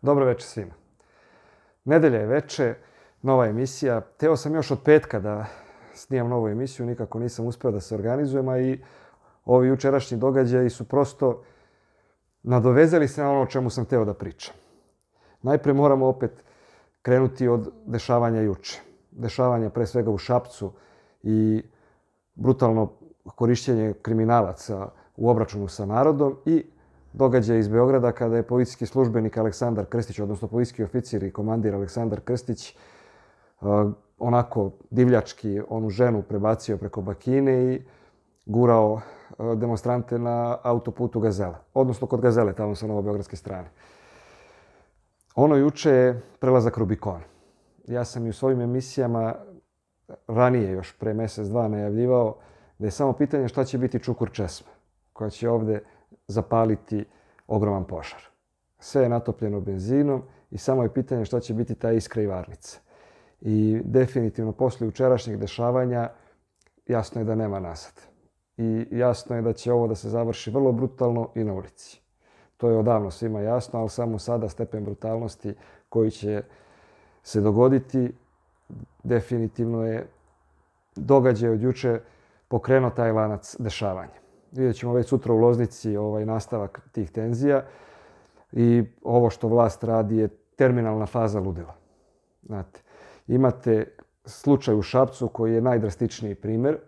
Dobro večer svima. Nedelja je veče, nova emisija. Teo sam još od petka da snimam novu emisiju, nikako nisam uspeo da se organizujem, a i ovi jučerašnji događaji su prosto nadovezali se na ono o čemu sam teo da pričam. Najpre moramo opet krenuti od dešavanja juče. Dešavanja pre svega u Šapcu i brutalno korišćenje kriminalaca u obračunu sa narodom i događaj iz Beograda kada je policijski službenik Aleksandar Krstić, odnosno policijski oficir i komandir Aleksandar Krstić, onako divljački onu ženu prebacio preko bakine i gurao demonstrante na autoputu Gazele, odnosno kod Gazele, tamo sa novobeogradske strane. Ono juče je prelazak Rubikona. Ja sam i u svojim emisijama ranije, još pre mjesec, dva, najavljivao da je samo pitanje šta će biti čukur česme, koja će ovde zapaliti ogroman požar. Sve je natopljeno benzinom i samo je pitanje šta će biti ta iskra i varnica. I definitivno posle jučerašnjih dešavanja jasno je da nema nazad. I jasno je da će ovo da se završi vrlo brutalno i na ulici. To je odavno svima jasno, ali samo sada stepen brutalnosti koji će se dogoditi definitivno je događaj od juče pokrenuo taj lanac dešavanja. Vidjet ćemo već sutra u Loznici nastavak tih tenzija i ovo što vlast radi je terminalna faza ludila. Znate, imate slučaj u Šapcu koji je najdrastičniji primjer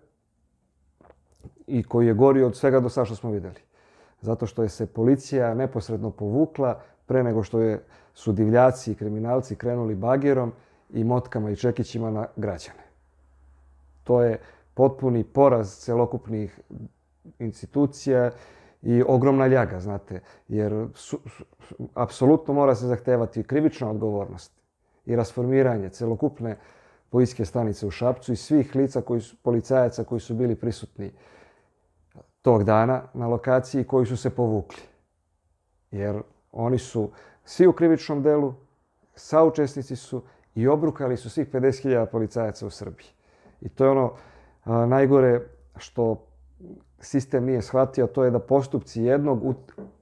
i koji je gori od svega do sada što smo vidjeli. Zato što je se policija neposredno povukla pre nego što su divljaci i kriminalci krenuli bagerom i motkama i čekićima na građane. To je potpuni poraz celokupnih institucija i ogromna ljaga, znate, jer apsolutno mora se zahtevati krivična odgovornost i rasformiranje celokupne policijske stanice u Šapcu i svih lica policajaca koji su bili prisutni tog dana na lokaciji koji su se povukli. Jer oni su svi u krivičnom delu, saučesnici su i obrukali su svih 50.000 policajaca u Srbiji. I to je ono najgore što sistem nije shvatio, to je da postupci jednog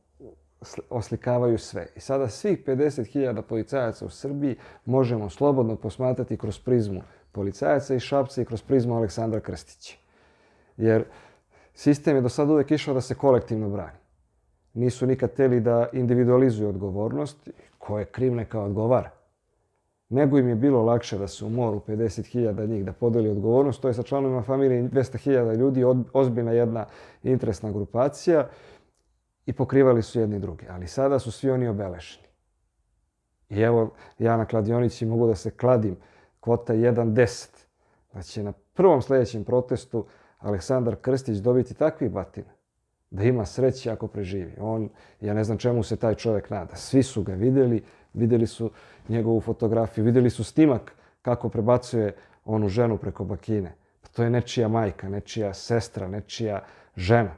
oslikavaju sve. I sada svih 50.000 policajaca u Srbiji možemo slobodno posmatrati kroz prizmu policajaca iz Šapca i kroz prizmu Aleksandra Krstića. Jer sistem je do sada uvek išao da se kolektivno brani. Nisu nikad hteli da individualizuju odgovornost, ko je kriv neka odgovara. Nego im je bilo lakše da se u moru 50.000 njih da podeli odgovornost. To je sa članovima familije 200.000 ljudi, ozbiljna jedna interesna grupacija i pokrivali su jedni drugi. Ali sada su svi oni obeleženi. I evo, ja na kladionici mogu da se kladim kvota 1:10. Da će na prvom sljedećem protestu Aleksandar Krstić dobiti takvih batina da ima sreće ako preživi. Ja ne znam čemu se taj čovjek nada. Svi su ga vidjeli, vidjeli su njegovu fotografiju, vidjeli su snimak kako prebacuje onu ženu preko bakine. To je nečija majka, nečija sestra, nečija žena.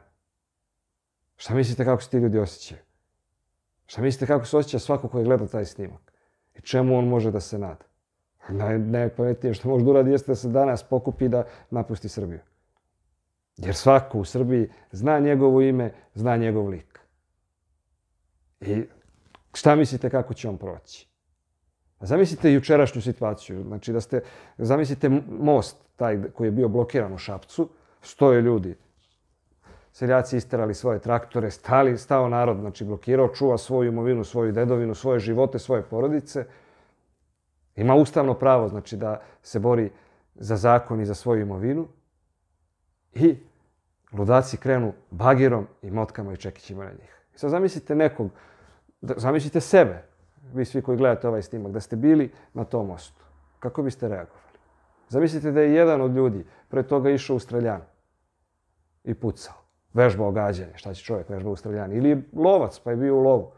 Šta mislite kako se ti ljudi osjećaju? Šta mislite kako se osjeća svako ko je gledao taj snimak? I čemu on može da se nada? Najpametnije što može da uradi jeste da se danas pokupi da napusti Srbiju. Jer svako u Srbiji zna njegovo ime, zna njegov lik. I šta mislite kako će on proći? Zamislite jučerašnju situaciju. Znači zamislite most taj koji je bio blokiran u Šapcu, stoje ljudi. Seljaci isterali svoje traktore, stao narod, znači blokirao, čuva svoju imovinu, svoju dedovinu, svoje živote, svoje porodice. Ima ustavno pravo, znači da se bori za zakon i za svoju imovinu. I ludaci krenu bagerom i motkama i čekićima na njih. I sad zamislite nekog, zamislite sebe, vi svi koji gledate ovaj snimak, da ste bili na tom mostu. Kako biste reagovali? Zamislite da je jedan od ljudi pre toga išao u streljanu i pucao. Vežbao gađanje, šta će čovjek vežbao u streljani. Ili je lovac pa je bio u lovu.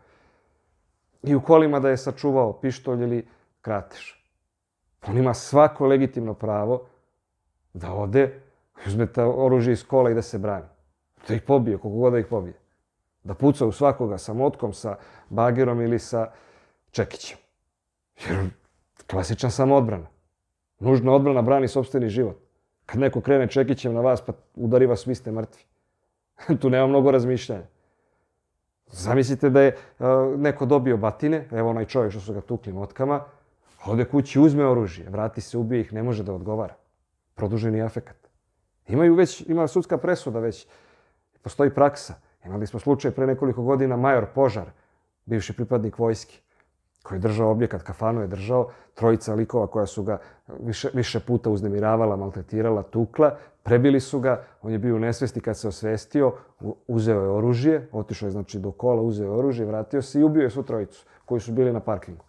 I u kolima da je sačuvao pištolj ili kratež. On ima svako legitimno pravo da ode, uzme oružje iz kola i da se brani. Da ih pobije, koliko god da ih pobije. Da puca u svakoga sa motkom, sa bagerom ili sa čekićem. Jer klasična samoodbrana. Nužna odbrana brani sopstveni život. Kad neko krene čekićem na vas pa udari vas, vi ste mrtvi. Tu nema mnogo razmišljanja. Zamislite da je neko dobio batine, evo onaj čovjek što su ga tukli motkama, ode kući, uzme oružje, vrati se, ubije ih, ne može da odgovara. Produženi afekat. Ima sudska presuda već, postoji praksa. Imali smo slučaj pre nekoliko godina, major Požar, bivši pripadnik vojske, koji je držao objekat, kafanu je držao, trojica likova koja su ga više puta uznemiravala, maltretirala, tukla, prebili su ga, on je bio u nesvesti kad se osvestio, uzeo je oružje, otišao je znači do kola, uzeo je oružje, vratio se i ubio je svu trojicu koji su bili na parkingu.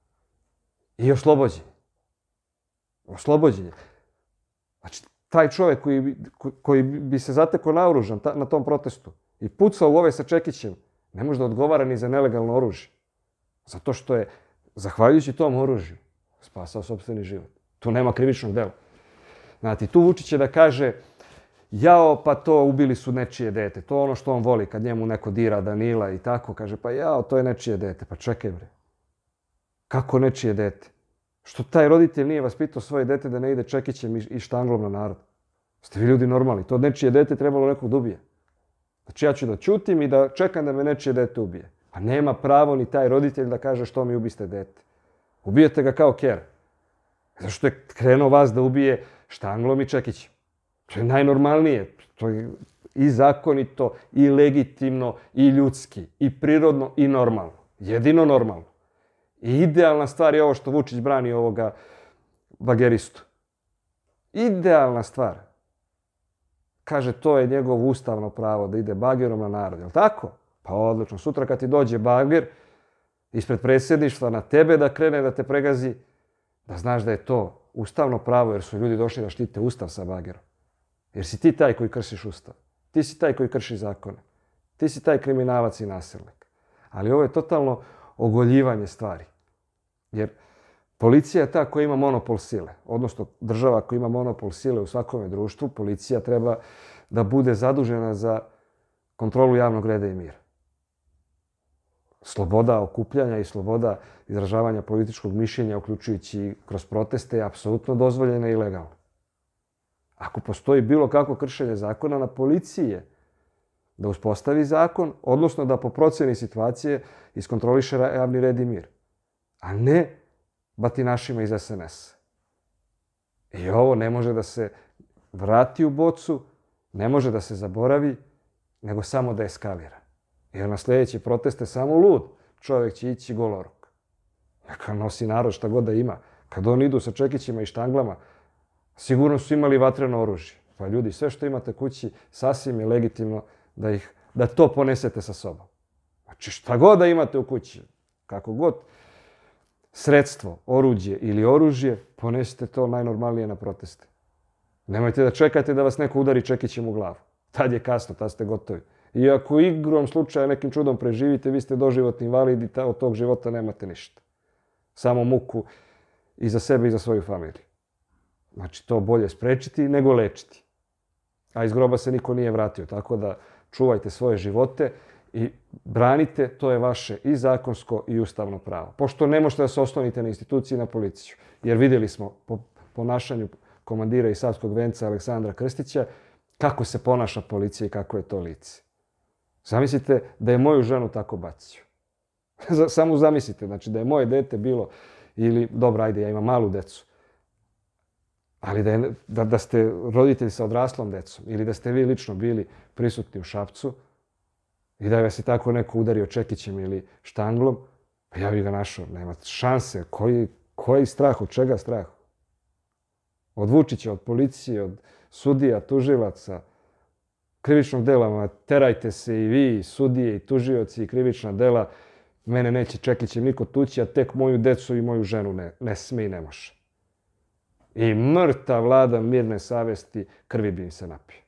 I oslobođen. Oslobođen je. Znači, taj čovjek koji bi se zatekao naoružan na tom protestu i pucao u ove sa čekićem, ne može da odgovara ni za nelegalno oružje. Zato što je, zahvaljujući tom oružju, spasao sopstveni život. Tu nema krivičnog dela. Znate, tu Vučić će da kaže, jao, pa to ubili su nečije dete. To je ono što on voli kad njemu neko dira Danila i tako. Kaže, pa jao, to je nečije dete. Pa čekaj bre. Kako nečije dete? Što taj roditelj nije vaspitao svoje dete da ne ide čekićem i štanglom na narod? Ste vi ljudi normalni? To nečije dete trebalo nekog da ubije. Znači ja ću da ćutim i da čekam da me nečije dete ubije. A nema pravo ni taj roditelj da kaže što mi ubiste dete. Ubijete ga kao ker. Zato što je krenuo vas da ubije štanglom i čekićem. To je najnormalnije. To je i zakonito, i legitimno, i ljudski, i prirodno, i normalno. Jedino normalno. I idealna stvar je ovo što Vučić brani ovoga bageristu. Idealna stvar. Kaže, to je njegovo ustavno pravo da ide bagerom na narod. Je li tako? Pa odlično. Sutra kad ti dođe bager ispred predsjedništva na tebe da krene da te pregazi, da znaš da je to ustavno pravo jer su ljudi došli da štite ustav sa bagerom. Jer si ti taj koji kršiš ustav. Ti si taj koji krši zakone. Ti si taj kriminalac i nasilnik. Ali ovo je totalno ogoljivanje stvari. Jer policija je ta koja ima monopol sile. Odnosno država koja ima monopol sile u svakome društvu, policija treba da bude zadužena za kontrolu javnog reda i mira. Sloboda okupljanja i sloboda izražavanja političkog mišljenja, uključujući i kroz proteste, je apsolutno dozvoljena i legalna. Ako postoji bilo kakvo kršenje zakona, na policiji je da uspostavi zakon, odnosno da po procjeni situacije iskontroliše javni red i mir. A ne batinašima iz SNS. I ovo ne može da se vrati u bocu, ne može da se zaboravi, nego samo da eskalira. Jer na sljedeće proteste samo lud čovjek će ići goloruk. Neka nosi narod šta god da ima. Kad oni idu sa čekićima i štanglama, sigurno su imali vatreno oružje. Pa ljudi, sve što imate kući, sasvim je legitimno da to ponesete sa sobom. Znači šta god da imate u kući, kako god sredstvo, oruđe ili oružje, ponesite to najnormalnije na proteste. Nemojte da čekate da vas neko udari čekićem u glavu. Tad je kasno, tad ste gotovi. I ako igrom slučaja nekim čudom preživite, vi ste doživotni invalid i od tog života nemate ništa. Samo muku i za sebe i za svoju familiju. Znači to bolje sprečiti nego lečiti. A iz groba se niko nije vratio, tako da čuvajte svoje živote i branite, to je vaše i zakonsko i ustavno pravo. Pošto ne možete da se oslonite na instituciji i na policiju. Jer vidjeli smo po ponašanju komandira i Savskog venca Aleksandra Krstića kako se ponaša policija i kako je to lice. Zamislite da je moju ženu tako bacio. Samo zamislite, znači da je moje dete bilo, ili, dobro, ajde, ja imam malu decu, ali da ste roditelji sa odraslom decom ili da ste vi lično bili prisutni u Šapcu i da vas je tako neko udario čekićem ili štanglom, pa ja bih ga našao. Nema šanse. Koji strah? Od čega strah? Od Vučića, od policije, od sudija, tužilaca, krivičnog dela. Terajte se i vi, sudije i tužioci i krivična dela. Mene neće čekićem niko tući, a tek moju decu i moju ženu ne sme i ne može. I mrtav vlada mirne savesti, krvi bi im se napio.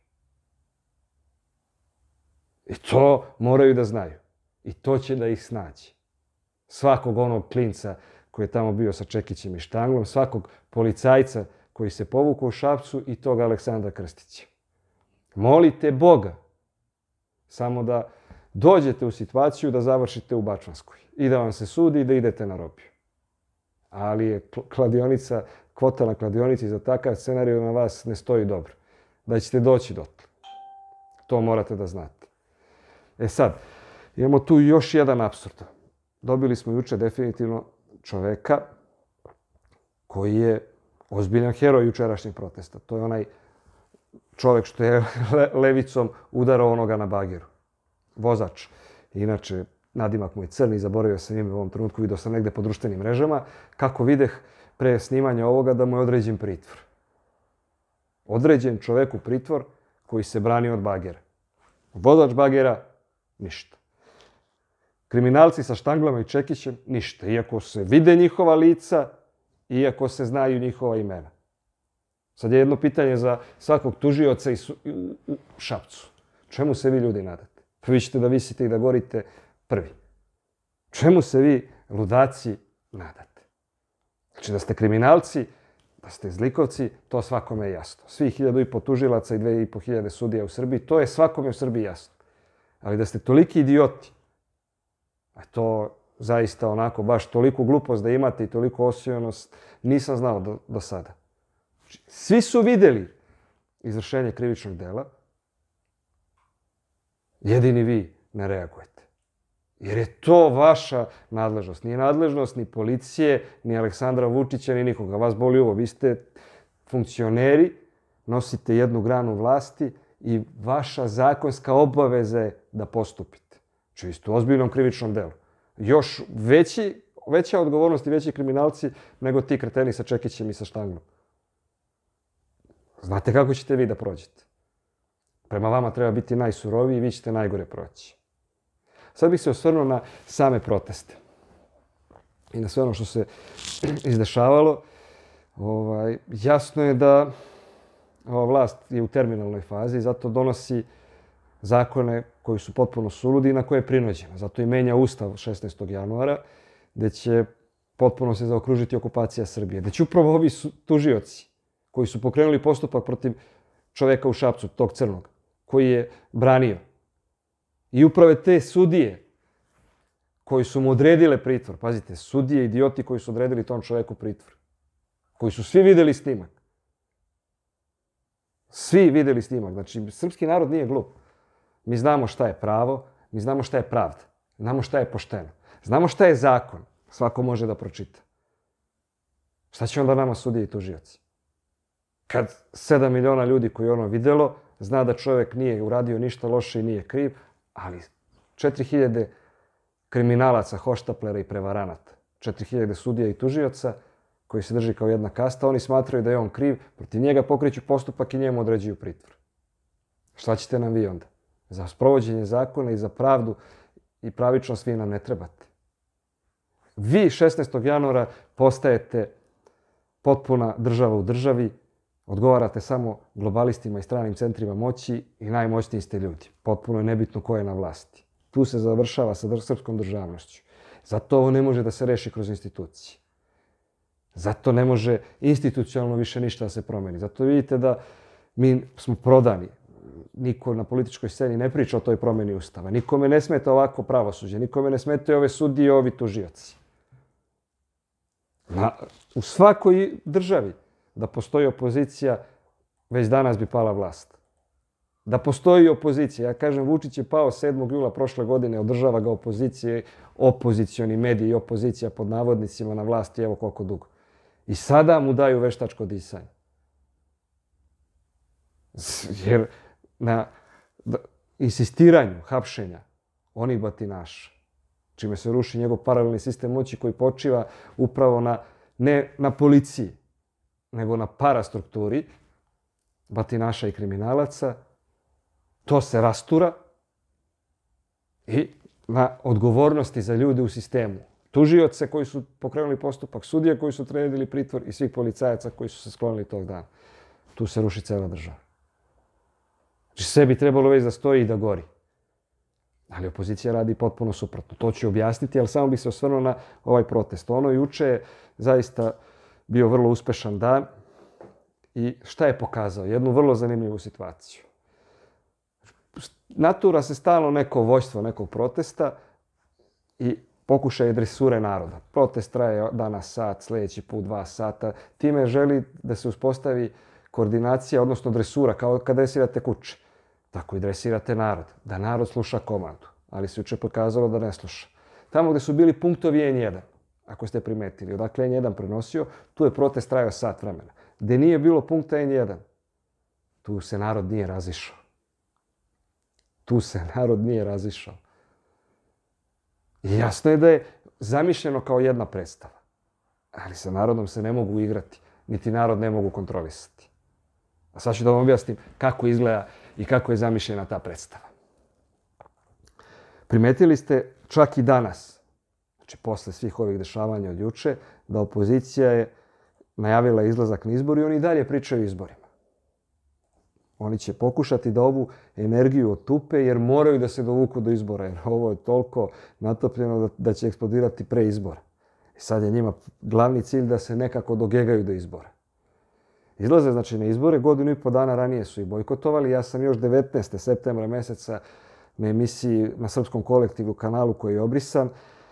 I to moraju da znaju. I to će da ih snađe. Svakog onog klinca koji je tamo bio sa čekićem i štanglom, svakog policajca koji se povukao u Šapcu i tog Aleksandra Krstića. Molite Boga samo da dođete u situaciju da završite u Bačvanskoj i da vam se sudi i da idete na robiju. Ali je kladionica, kvota na kladionici za takav scenarij na vas ne stoji dobro. Da ćete doći dotle. To morate da znate. E sad, Imamo tu još jedan apsurd. Dobili smo juče definitivno čoveka koji je ozbiljan heroj jučerašnjeg protesta. To je onaj čovjek što je levicom udarao onoga na bageru. Vozač. Inače, nadimak mu je crni, zaboravio sam ime u ovom trenutku, vidio sam negde po društvenim mrežama. Kako videh pre snimanja ovoga da mu je određen pritvor. Određen čoveku pritvor koji se brani od bagera. Vozač bagera, ništa. Kriminalci sa štanglama i čekićem, ništa. Iako se vide njihova lica, iako se znaju njihova imena. Sad je jedno pitanje za svakog tužioca u Šapcu. Čemu se vi ljudi nadate? Pa vi ćete da visite i da gorite prvi. Čemu se vi, ludaci, nadate? Znači da ste kriminalci, da ste zlikovci, to svakome je jasno. Svi 1.500 tužilaca i 2.500 sudija u Srbiji, to je svakome u Srbiji jasno. Ali da ste toliki idioti, a to zaista onako baš toliku glupost da imate i toliko osionost, nisam znao do sada. Svi su videli izvršenje krivičnog dela, jedini vi ne reagujete. Jer je to vaša nadležnost. Nije nadležnost ni policije, ni Aleksandra Vučića, ni nikoga. Vas boli ovo. Vi ste funkcioneri, nosite jednu granu vlasti i vaša zakonska obaveza je da postupite. Znači, vi ste u ozbiljnom krivičnom delu. Još veća odgovornost i veći kriminalci nego ti kreteni sa čekićem i sa štanglom. Znate kako ćete vi da prođete. Prema vama treba biti najsuroviji i vi ćete najgore proći. Sad bih se osvrnuo na same proteste. I na sve ono što se izdešavalo. Jasno je da ova vlast je u terminalnoj fazi, zato donosi zakone koji su potpuno suludi i na koje je prinuđena. Zato i menja Ustav 16. januara, gde će potpuno se zaokružiti okupacija Srbije. Gde će upravo ovi tužioci koji su pokrenuli postupak protiv čoveka u Šapcu, tog crnog, koji je branio. I upravo te sudije koji su mu odredile pritvor, pazite, sudije, idioti koji su odredili tom čoveku pritvor, koji su svi videli snimak. Svi videli snimak. Znači, srpski narod nije glup. Mi znamo šta je pravo, mi znamo šta je pravda, znamo šta je pošteno. Znamo šta je zakon, svako može da pročita. Šta će onda nama sudije i tužioci? Kad 7 miliona ljudi koji je ono videlo, zna da čovjek nije uradio ništa loše i nije kriv, ali 4.000 kriminalaca, hoštaplera i prevaranata, 4.000 sudija i tužioca koji se drži kao jedna kasta, oni smatraju da je on kriv, protiv njega pokreću postupak i njemu određuju pritvor. Šta ćete nam vi onda? Za sprovođenje zakona i za pravdu i pravičnost vi nam ne trebate. Vi 16. januara postajete potpuna država u državi, odgovarate samo globalistima i stranim centrima moći i najmoćniji ste ljudi. Potpuno je nebitno ko je na vlasti. Tu se završava sa srpskom državnošću. Zato ovo ne može da se reši kroz institucije. Zato ne može institucionalno više ništa da se promeni. Zato vidite da mi smo prodani. Niko na političkoj sceni ne priča o toj promeni Ustava. Nikome ne smeta ovako pravosuđe. Nikome ne smetaju ove sudije i ovi tužioci. U svakoj državi da postoji opozicija, već danas bi pala vlast. Da postoji opozicija. Ja kažem, Vučić je pao 7. jula prošle godine, održava ga opozicije, opozicioni mediji i opozicija pod navodnicima na vlasti, evo koliko dugo. I sada mu daju veštačko disanje. Jer na insistiranju hapšenja onih batinaša, čime se ruši njegov paralelni sistem moći koji počiva upravo ne na policiji, nego na parastrukturi batinaša i kriminalaca, to se rastura i na odgovornosti za ljude u sistemu. Tužioce koji su pokrenuli postupak, sudije koji su odredili pritvor i svih policajaca koji su se sklonili tog dana. Tu se ruši cela država. Znači sve bi trebalo već da stoji i da gori. Ali opozicija radi potpuno suprotno. To ću objasniti, ali samo bih se osvrnuo na ovaj protest. Ono juče je zaista bio vrlo uspešan dan i šta je pokazao? Jednu vrlo zanimljivu situaciju. Natura se stalno neko vođstvo nekog protesta i pokušaj dresure naroda. Protest traje danas sat, sljedeći put 2 sata. Time želi da se uspostavi koordinacija, odnosno dresura, kao kad dresirate kuće. Tako i dresirate narod. Da narod sluša komandu. ali se juče pokazalo da ne sluša. Tamo gde su bili punktovi N1, ako ste primetili, odakle N1 prenosio, tu je protest trajao sat vremena. Gde nije bilo punkta N1, tu se narod nije razišao. Tu se narod nije razišao. I jasno je da je zamišljeno kao jedna predstava. Ali sa narodom se ne mogu igrati, niti narod ne mogu kontrolisati. A sad ću da vam objasnim kako izgleda i kako je zamišljena ta predstava. Primetili ste čak i danas, znači posle svih ovih dešavanja od juče, da opozicija je najavila izlazak na izbor i oni dalje pričaju o izborima. Oni će pokušati da ovu energiju otupe jer moraju da se dovuku do izbora. Jer ovo je toliko natopljeno da će eksplodirati pre izbora. I sad je njima glavni cilj da se nekako dogegaju do izbora. Izlaze znači na izbore, 1,5 dana ranije su ih bojkotovali. Ja sam još 19. septembra meseca na emisiji na Srpskom kolektivu kanalu koji je obrisan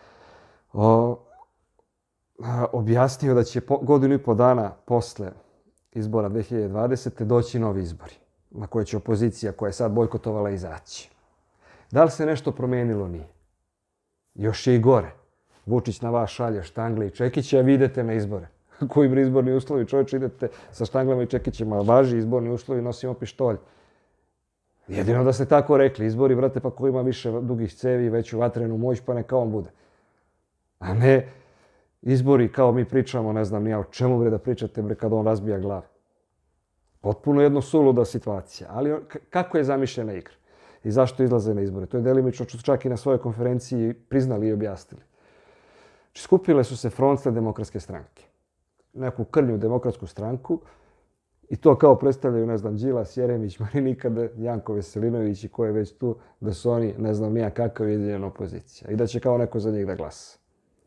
objasnio da će 1,5 dana posle izbora 2020. doći novi izbori na koje će opozicija koja je sad bojkotovala izaći. Da li se nešto promenilo? Nije. Još je i gore. Vučić na vas šalje štangle i čekiće, a vi idete na izbore. Koji izborni uslovi? Čovječe, idete sa štanglama i čekićima. Važi izborni uslovi, nosimo pištolj. Jedino da ste tako rekli. Izbori, brate, pa ko ima više dugih cevi, veću vatrenu moć, pa neka on bude. A ne izbori kao mi pričamo, ne znam nija o čemu bre da pričate bre kad on razbija glave. Potpuno jedno suluda situacija. Ali kako je zamišljena igra? I zašto izlaze na izbore? To je delimično čak i na svojoj konferenciji priznali i objasnili. Skupile su se frontle demokratske stranke. Neku krnju demokratsku stranku i to kao predstavljaju, ne znam, Đilas, Jeremić, Marinika, Janko Veselinović i ko je već tu, da su oni, ne znam, nija kakav ujedinjena opozicija i da će kao neko za njih da glasa.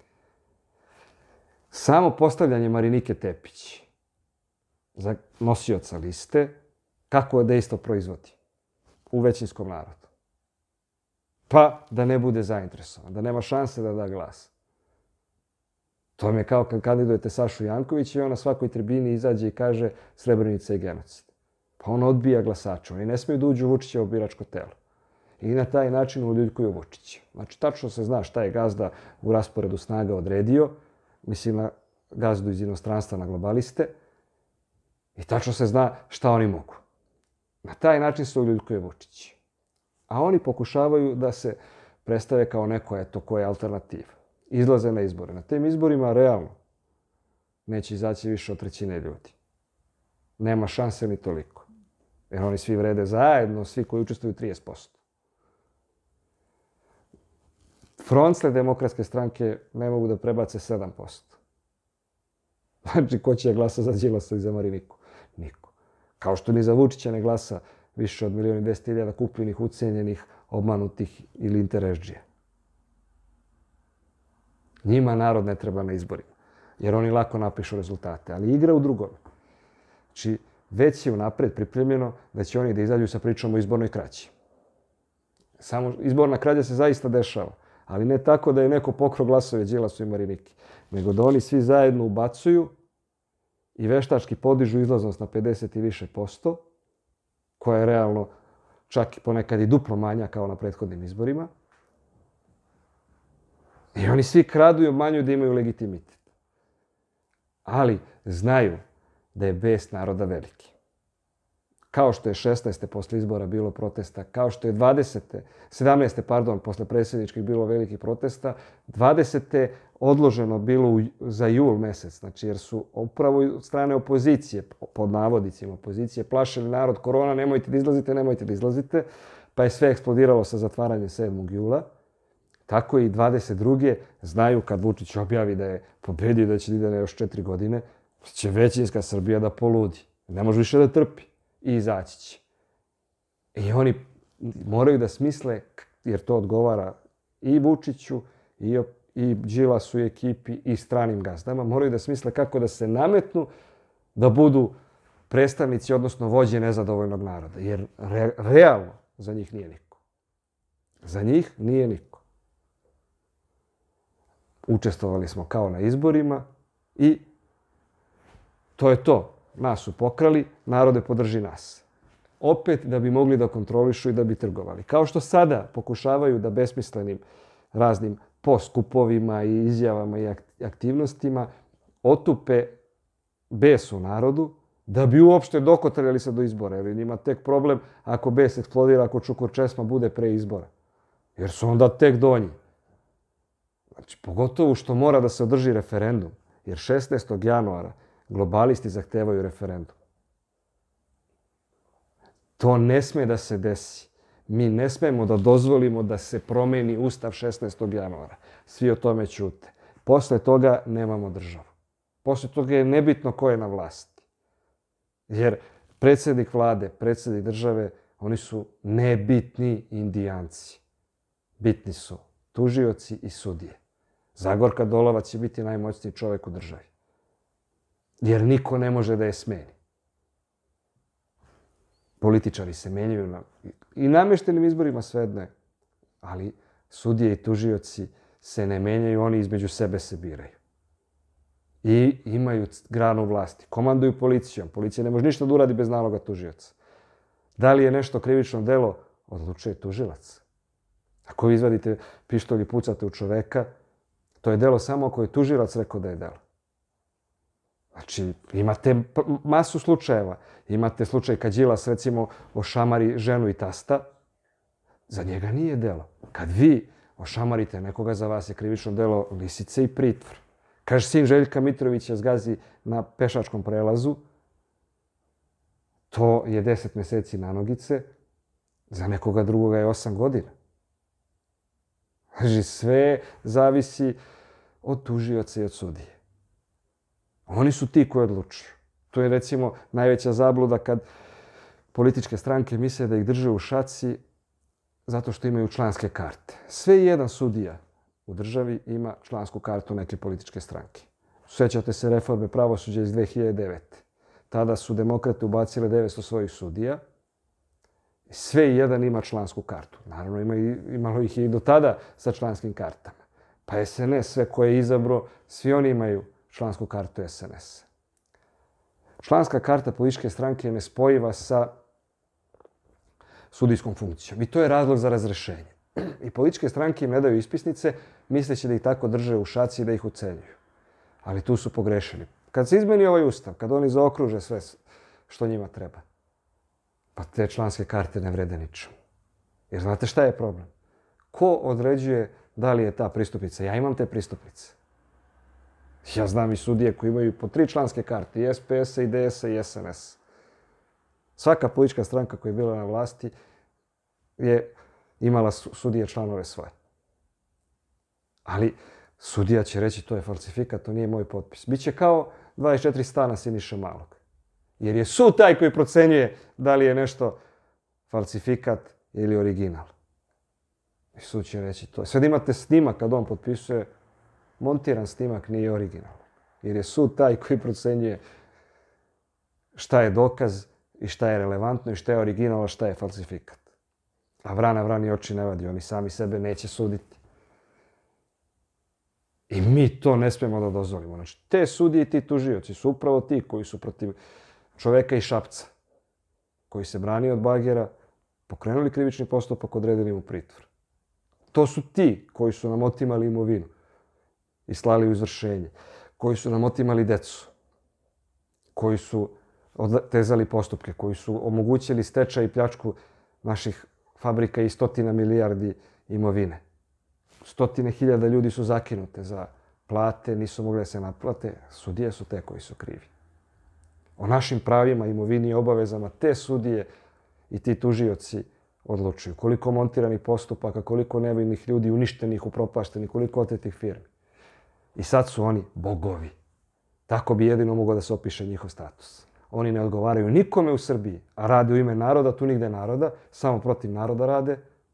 Samo postavljanje Marinike Tepić za nosioca liste, kako dejstvo proizvodi u većinskom narodu. Pa da ne bude zainteresovan, da nema šanse da da glas. To vam je kao kad kandidujete Sašu Jankovića i on na svakoj tribini izađe i kaže Srebrenica je genocid. Pa on odbija glasača. Oni ne smiju da uđu u Vučićevo biračko telo. I na taj način uljuljkuju Vučića. Znači, tačno se zna šta je gazda u rasporedu snaga odredio. Mislim na gazdu iz inostranstva, na globaliste. I tačno se zna šta oni mogu. Na taj način se uljuljkuje Vučić. A oni pokušavaju da se predstave kao neko, eto, ko je alternativa. Izlaze na izbore. Na tim izborima, realno, neće izaći više od 1/3 ljudi. Nema šanse ni toliko. Jer oni svi vrede zajedno, svi koji učestvuju 30%. Frontle demokratske stranke ne mogu da prebace 7%. Znači, ko će glasa za Đilasa i za Mariniku? Niko. Kao što ni za Vučića ne glasa više od 1.200.000 kupljenih, ucenjenih, obmanutih ili interesđija. Njima narod ne treba na izborima, jer oni lako napišu rezultate, ali igra u drugom. Znači, već je unapred pripremljeno da će oni da izađu sa pričom o izbornoj krađi. Samo izborna krađa se zaista dešava, ali ne tako da je neko pokrao glasove Đilasu i Mariniki, nego da oni svi zajedno ubacuju i veštački podižu izlaznost na 50 i više %, koja je realno čak i ponekad i duplo manja kao na prethodnim izborima. I oni svi kradu i obmanjuju da imaju legitimitet. Ali znaju da je bes naroda veliki. Kao što je 16. posle izbora bilo protesta, kao što je 17. posle predsjedničkih bilo velikih protesta, 20. odloženo bilo za jul mesec, znači jer su upravo od strane opozicije, pod navodicima opozicije, plašili narod korona, nemojte da izlazite, pa je sve eksplodiralo sa zatvaranjem 7. jula. Tako i 22. znaju kad Vučić objavi da je pobedio da će ide na još 4 godine, će većinska Srbija da poludi. Ne može više da trpi. I izaći će. I oni moraju da smisle, jer to odgovara i Vučiću, i Đilasu i ekipi, i stranim gazdama, moraju da smisle kako da se nametnu da budu predstavnici, odnosno vođe nezadovoljnog naroda. Jer realno za njih nije niko. Za njih nije niko. Učestvovali smo kao na izborima i to je to. Nas su pokrali, narode podrži nas. opet da bi mogli da kontrolišu i da bi trgovali. Kao što sada pokušavaju da besmislenim raznim poskupovima i izjavama i aktivnostima otupe bes u narodu, da bi uopšte dokotrljali se do izbora. Jer njima tek problem ako bes eksplodira, ako čukur česma bude pre izbora. Jer su onda tek donji. Znači, pogotovo što mora da se održi referendum. Jer 16. januara globalisti zahtevaju referendum. To ne sme da se desi. Mi ne smemo da dozvolimo da se promeni Ustav 16. januara. Svi o tome ćute. Posle toga nemamo državu. Posle toga je nebitno ko je na vlasti. Jer predsjednik vlade, predsjednik države, oni su nebitni indijanci. Bitni su tužioci i sudije. Zagorka Dolovac će biti najmoćniji čovjek u državi. Jer niko ne može da je smeni. Političari se menjaju i namještenim izborima svejedno je. Ali sudije i tužioci se ne menjaju, oni između sebe se biraju. I imaju granu vlasti. Komanduju policijom. Policija ne može ništa da uradi bez naloga tužioca. Da li je nešto krivično delo, odlučuje tužilac. Ako vi izvadite pištolj i pucate u čoveka, to je delo samo ako je tužilac rekao da je delo. Znači, imate masu slučajeva. Imate slučaj kad Đilas, recimo, ošamari ženu i tasta, za njega nije delo. Kad vi ošamarite nekoga, za vas je krivično delo lisice i pritvor. Kaže, sin Željka Mitrovića zgazi na pešačkom prelazu, to je 10 mjeseci na nogice, za nekoga drugoga je 8 godina. Znači, sve zavisi od tužioca i od sudije. Oni su ti koji odlučuju. To je, recimo, najveća zabluda kad političke stranke misle da ih drže u šaci zato što imaju članske karte. Sve jedan sudija u državi ima člansku kartu neke političke stranke. Sjećate se reforme pravosuđa iz 2009. Tada su demokrate ubacile 900 svojih sudija. Sve jedan ima člansku kartu. Naravno, imalo ih i do tada sa članskim kartama. Pa SNS, sve koje je izabro, svi oni imaju člansku kartu SNS. Članska karta političke stranke je nespojiva sa sudijskom funkcijom. I to je razlog za razrešenje. I političke stranke im ne daju ispisnice, misleći da ih tako drže u šaci i da ih ucenjuju. Ali tu su pogrešili. Kad se izmeni ovaj ustav, kad oni zaokruže sve što njima treba, pa te članske karte ne vrede ničemu. Jer znate šta je problem? Ko određuje da li je ta pristupnica? Ja imam te pristupnice. Ja znam i sudije koji imaju po 3 članske karte, i SPS-a, i DS-a, i SNS. Svaka politička stranka koja je bila na vlasti je imala sudije članove svoje. Ali sudija će reći to je falsifikat, to nije moj potpis. Biće kao 24 stana Siniše Malog. Jer je sud taj koji procenjuje da li je nešto falsifikat ili original. I sud će reći to. Sad imate snimak kad on potpisuje, montiran snimak nije original. Jer je sud taj koji procenjuje šta je dokaz i šta je relevantno i šta je original, a šta je falsifikat. A vrana vrani oči ne vadi, oni sami sebe neće suditi. I mi to ne smijemo da dozvolimo. Znači, te sudije i ti tužioci su upravo ti koji su protiv čoveka i Šapca, koji se brani od bagera, pokrenuli krivični postupak, odredili mu pritvor. To su ti koji su nam otimali imovinu i slali u izvršenje, koji su nam otimali decu, koji su tezali postupke, koji su omogućili stečaj i pljačku naših fabrika i 100 milijardi imovine. 100.000 ljudi su zakinute za plate, nisu mogli da se naplate. Sudije su te koji su krivi. O našim pravima, imovini i obavezama te sudije i ti tužioci odlučuju. Koliko montiranih postupaka, koliko nevinih ljudi uništenih, upropaštenih, koliko otetih firmi. I sad su oni bogovi. Tako bi jedino mogao da se opiše njihov status. Oni ne odgovaraju nikome u Srbiji, a rade u ime naroda, tu nigde naroda, samo protiv naroda rade.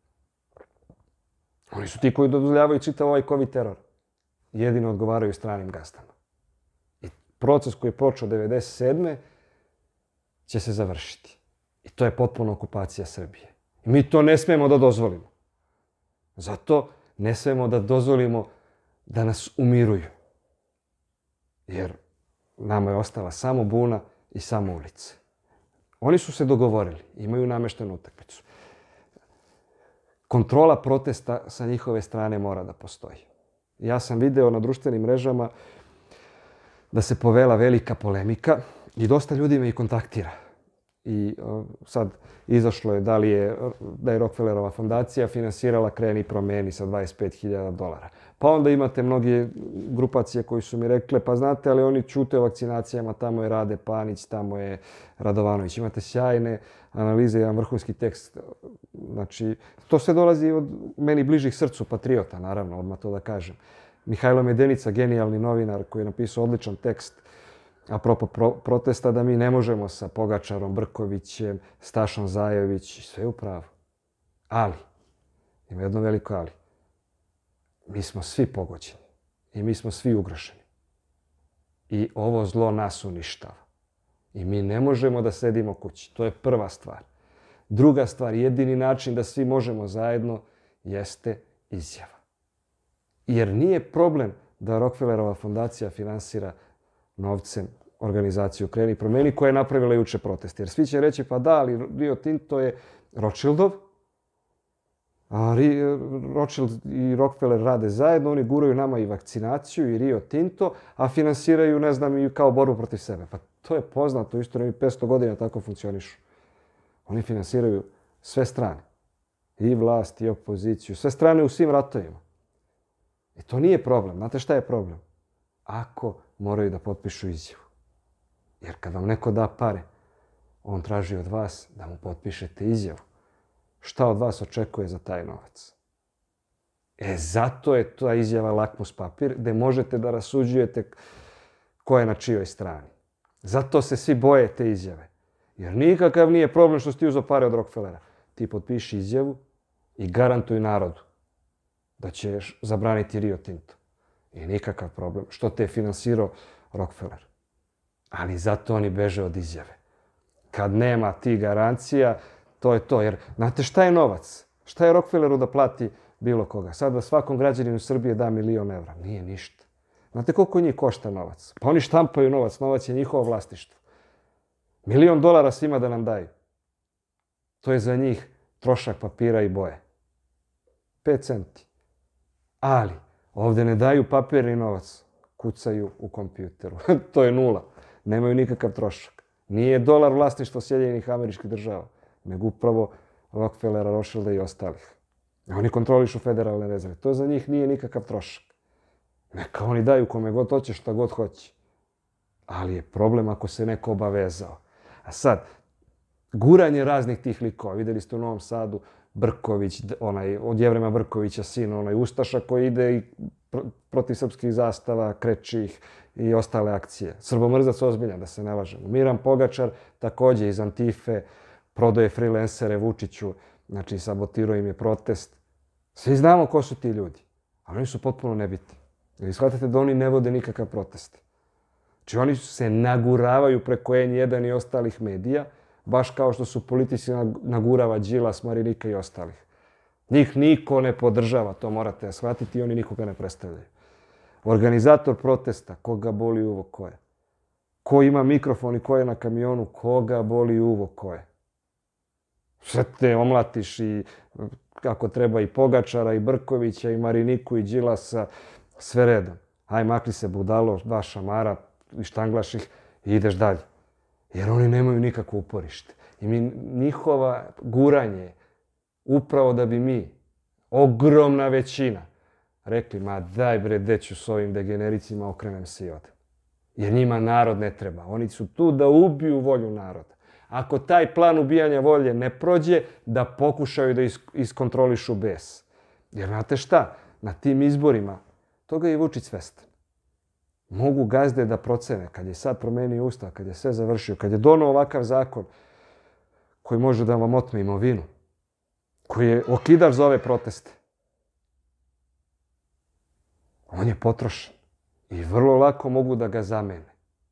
Oni su ti koji dozvoljavaju čitav ovaj COVID teror. Jedino odgovaraju stranim gazdama. I proces koji je počeo 1997. će se završiti. I to je potpuna okupacija Srbije. I mi to ne smemo da dozvolimo. Zato ne smemo da dozvolimo da nas umiruju. Jer nama je ostala samo buna i samo ulice. Oni su se dogovorili, imaju nameštenu utakmicu. Kontrola protesta sa njihove strane mora da postoji. Ja sam video na društvenim mrežama da se povela velika polemika i dosta ljudi me i kontaktira. I sad izašlo je da je Rockefellerova fondacija finansirala Kreni promeni sa $25.000. Pa onda imate mnoge grupacije koji su mi rekle, pa znate, ali oni ćute o vakcinacijama, tamo je Rade Panić, tamo je Radovanović. Imate sjajne analize, jedan vrhunski tekst. Znači, to sve dolazi od meni bližih srcu patriota, naravno, odmah to da kažem. Mihajlo Medenica, genijalni novinar koji je napisao odličan tekst apropo protesta, da mi ne možemo sa Pogačarom, Brkovićem, Stašom Zajović, sve u pravu. Ali, ima jedno veliko ali. Mi smo svi pogođeni i mi smo svi ugroženi. I ovo zlo nas uništava. I mi ne možemo da sedimo kući. To je prva stvar. Druga stvar, jedini način da svi možemo zajedno jeste izjava. Jer nije problem da Rockefellerova fondacija finansira novcem organizaciju Kreni promeni koja je napravila juče protest. Jer svi će reći, pa da, ali Rio Tinto je Rothschildov, a Rothschild i Rockefeller rade zajedno, oni guraju nama i vakcinaciju i Rio Tinto, a finansiraju, ne znam, i kao borbu protiv sebe. Pa to je poznato, isto mi 500 godina tako funkcionišu. Oni finansiraju sve strane. I vlast, i opoziciju, sve strane u svim ratovima. I to nije problem. Znate šta je problem? Ako moraju da potpišu izjavu. Jer kad vam neko da pare, on traži od vas da mu potpišete izjavu. Šta od vas očekuje za taj novac? Zato je ta izjava lakmus papir, gde možete da rasuđujete ko je na čijoj strani. Zato se svi boje te izjave. Jer nikakav nije problem što si ti uzeo pare od Rockefellera. Ti potpiši izjavu i garantuj narodu da ćeš zabraniti Rio Tinto. I nikakav problem što te je finansirao Rockefeller. Ali zato oni beže od izjave. Kad nema tih garancija, to je to. Jer znate šta je novac? Šta je Rockefelleru da plati bilo koga? Sad da svakom građaninu Srbije da €1.000.000. Nije ništa. Znate koliko njih košta novac? Pa oni štampaju novac. Novac je njihovo vlasništvo. $1.000.000 svima da nam daju. To je za njih trošak papira i boje. 5 centi. Ali ovdje ne daju papirni novac. Kucaju u kompjuteru. To je nula. Nemaju nikakav trošak. Nije dolar vlasništvo Sjedinjenih Američkih Država, nego upravo Rockefellera, Rothschilda i ostalih. Oni kontrolišu federalne rezerve. To za njih nije nikakav trošak. Neka oni daju kome god hoće, šta god hoće. Ali je problem ako se neko obavezao. A sad, guranje raznih tih likova. Vidjeli ste u Novom Sadu Brković, od Jevrema Brkovića sin, onaj Ustaša koji ide i protiv srpskih zastava, kreči ih i ostale akcije. Srbomrzac ozbiljan, da se ne lažemo. Miran Pogačar također iz Antife prodaje freelancere Vučiću, znači sabotirao im je protest. Svi znamo ko su ti ljudi, ali oni su potpuno nebitni. Ili shvatate da oni ne vode nikakav protest. Znači oni se naguravaju preko N1 i ostalih medija, baš kao što su politici nagurava Đilas, Marinika i ostalih. Njih niko ne podržava, to morate shvatiti i oni nikoga ne predstavljaju. Organizator protesta, koga boli uvo ko je. Ko ima mikrofon i ko je na kamionu, koga boli uvo ko je. Sve te omlatiš i kako treba i Pogačara, i Brkovića, i Mariniku, i Đilasa, sve redom. Aj, makli se budalo, dva šamara, i štanglaš ih i ideš dalje. Jer oni nemaju nikakvo uporište. I njihova guranje upravo da bi mi, ogromna većina, rekli, ma daj bre, deću s ovim degenericima, okrenem se i odem. Jer njima narod ne treba. Oni su tu da ubiju volju naroda. Ako taj plan ubijanja volje ne prođe, da pokušaju da iskontrolišu bes. Jer znate šta? Na tim izborima, toga je i Vučić svestan. Mogu gazde da procene, kad je sad promenio ustav, kad je sve završio, kad je donao ovakav zakon koji može da vam otme imovinu, koji je okidač za ove proteste. On je potrošen i vrlo lako mogu da ga zamene.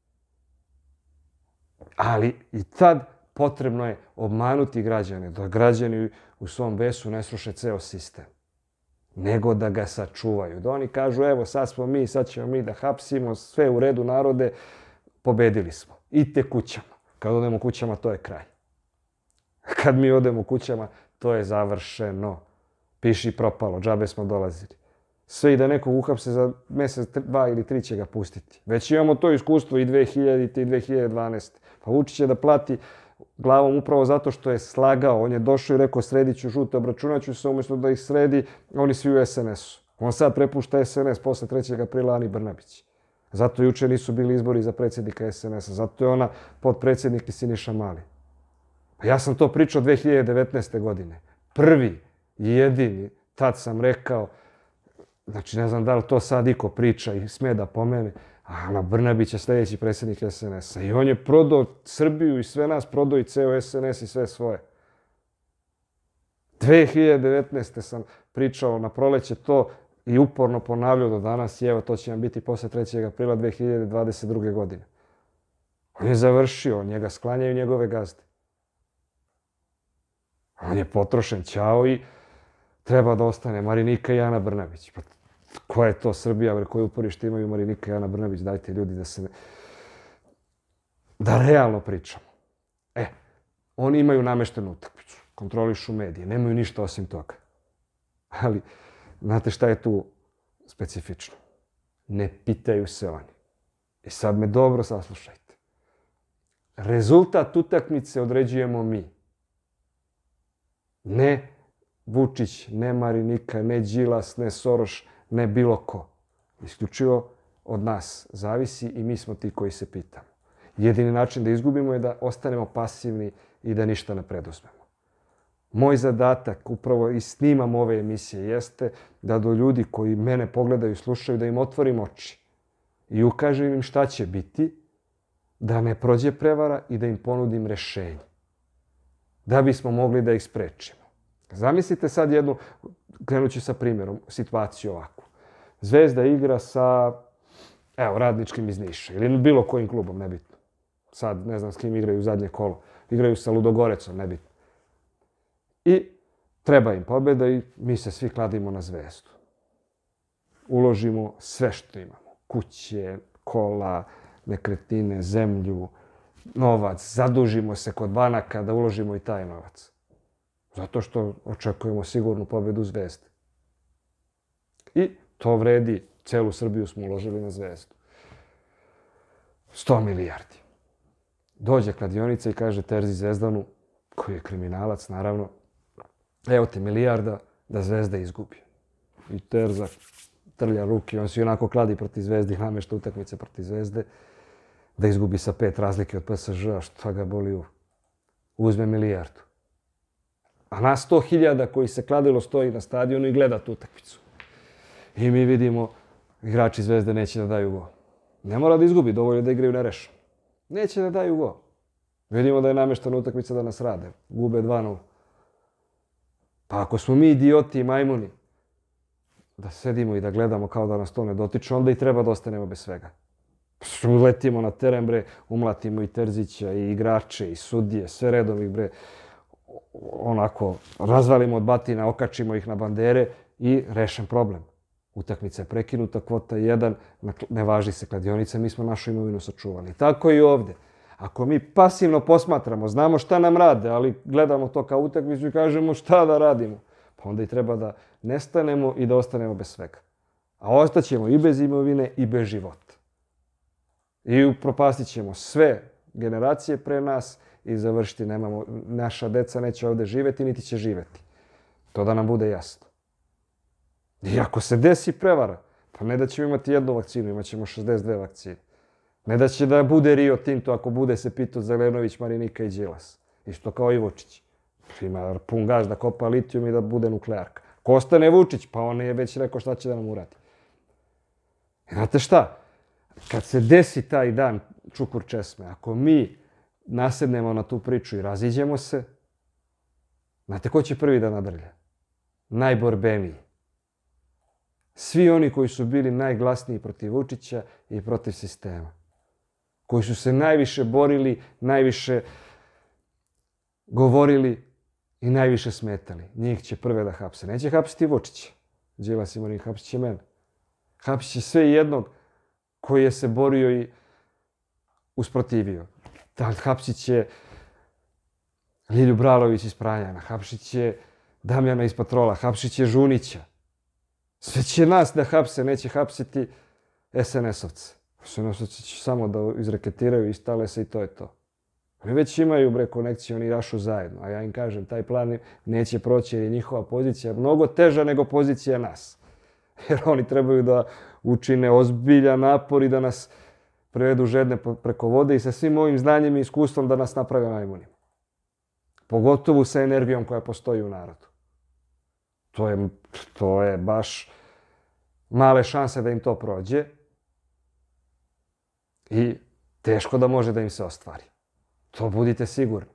Ali i tad potrebno je obmanuti građane, da građani u svom besu ne sruše ceo sistem, nego da ga sačuvaju. Da oni kažu, evo sad smo mi, sad ćemo mi da hapsimo, sve u redu narode, pobedili smo. Idite kućama. Kad odemo kućama, to je kraj. Kad mi odemo kućama, to je završeno. Piši propalo, džabe smo dolazili. Sve i da nekog uhapse za mjesec, 2 ili 3 će ga pustiti. Već imamo to iskustvo i 2000. i 2012. Pa Vučić će da plati glavom upravo zato što je slagao. On je došao i rekao sredit ću žute, obračunat ću se, umjesto da ih sredi, oni svi u SNS-u. On sad prepušta SNS posle 3. aprila Ani Brnabić. Zato juče nisu bili izbori za predsjednika SNS-a. Zato je ona potpredsjednik i Siniša Mali. Pa ja sam to pričao 2019. godine. Prvi i jedini, tad sam rekao, znači ne znam da li to sad iko priča i smije da pomene, a Ana Brnabić je sljedeći predsjednik SNS-a. I on je prodao Srbiju i sve nas, prodao i ceo SNS i sve svoje. 2019. sam pričao na proleće to i uporno ponavljao do danas i evo to će nam biti posle 3. aprila 2022. godine. On je završio, njega sklanjaju njegove gazde. On je potrošen, ćao i treba da ostane Marinika i Ana Brnabić. Pa koja je to Srbija, koje uporište imaju Marinika i Ana Brnabić? Dajte ljudi da se da realno pričamo. Oni imaju nameštenu utakmicu, kontrolišu medije, nemaju ništa osim toga. Ali, znate šta je tu specifično? Ne pitaju se oni. I sad me dobro saslušajte. Rezultat utakmice određujemo mi. Ne Vučić, ne Marinika, ne Đilas, ne Soroš, ne bilo ko. Isključivo od nas zavisi i mi smo ti koji se pitamo. Jedini način da izgubimo je da ostanemo pasivni i da ništa ne preduzmemo. Moj zadatak, upravo i snimam ove emisije, jeste da do ljudi koji mene pogledaju i slušaju, da im otvorim oči i ukažem im šta će biti, da ne prođe prevara i da im ponudim rešenje. Da bismo mogli da ih sprečimo. Zamislite sad jednu, krenut ću sa primjerom, situaciju ovakvu. Zvezda igra sa, Radničkim iz Niša ili bilo kojim klubom, nebitno. Sad ne znam s kim igraju zadnje kolo. Igraju sa Ludogorecom, nebitno. I treba im pobjeda i mi se svi kladimo na Zvezdu. Uložimo sve što imamo. Kuće, kola, nekretnine, zemlju, novac. Zadužimo se kod banaka da uložimo i taj novac. Zato što očekujemo sigurnu pobjedu Zvezde. I to vredi. Celu Srbiju smo uložili na Zvezdu. 100 milijardi. Dođe kladionica i kaže Terzi Zvezdanu, koji je kriminalac, naravno, evo te milijarda da Zvezda izgubi. I Terza trlja ruke, on se i onako kladi protiv Zvezde i namešta utakmice protiv Zvezde, da izgubi sa 5 razlike od PSG-a, šta ga boli u. Uzme milijardu. A nas 100.000 koji se kladilo stoji na stadionu i gleda tu utakmicu. I mi vidimo, igrači Zvezde neće da daju gol. Ne mora da izgubi, dovoljno da igraju nerešeno. Neće da daju gol. Vidimo da je nameštana utakmica da nas rade. Gube 2:0. Pa ako smo mi idioti i majmuni, da sedimo i da gledamo kao da nas to ne dotiče, onda i treba da ostanemo bez svega. Uletimo na teren, bre, umlatimo i Terzića, i igrače, i sudije, sve redom ih, bre, onako, razvalimo od batina, okačimo ih na bandere i rešen problem. Utakmica je prekinuta, kvota 1, ne važi se kladionica, mi smo našu imovinu sačuvali. Tako i ovdje. Ako mi pasivno posmatramo, znamo šta nam rade, ali gledamo to kao utakmicu i kažemo šta da radimo, pa onda i treba da nestanemo i da ostanemo bez svega. A ostaćemo i bez imovine i bez života. I upropastit ćemo sve generacije pre nas i završiti. Naša deca neće ovdje živjeti, niti će živjeti. To da nam bude jasno. I ako se desi prevara, pa ne da ćemo imati jednu vakcinu, imat ćemo 62 vakcine. Ne da će da bude Rio Tinto ako bude se pitao Zelenović, Marinika i Đilas. Isto kao i Vučić. Ima pun gaz da kopa litijum i da bude nuklearka. Ko ostane Vučić, pa on je već rekao šta će da nam uradi. I znate šta? Kad se desi taj dan čukur česme, ako mi nasednemo na tu priču i raziđemo se, znate ko će prvi da nadrlja? Najborbeniji. Svi oni koji su bili najglasniji protiv Vučića i protiv sistema. Koji su se najviše borili, najviše govorili i najviše smetali. Njih će prve da hapse. Neće hapsiti Vučića. Đilas i Marinika, hapsit će mene. Hapsit će sve jednog koji je se borio i usprotivio. Hapsit će Ljilju Bralović iz Pranjana, hapšit će Damjana iz Patrola, hapšit će Žunića. Sve će nas da hapse, neće hapsiti SNS-ovce. SNS-ovci će samo da izreketiraju, istale se i to je to. Oni već imaju konekciju, oni rašu zajedno. A ja im kažem, taj plan neće proći jer je njihova pozicija mnogo teža nego pozicija nas. Jer oni trebaju da učine ozbiljan napor i da nas prevedu žedne preko vode i sa svim ovim znanjem i iskustvom da nas naprave majmunima. Pogotovo sa energijom koja postoji u narodu. To je baš male šanse da im to prođe i teško da može da im se ostvari. To budite sigurni.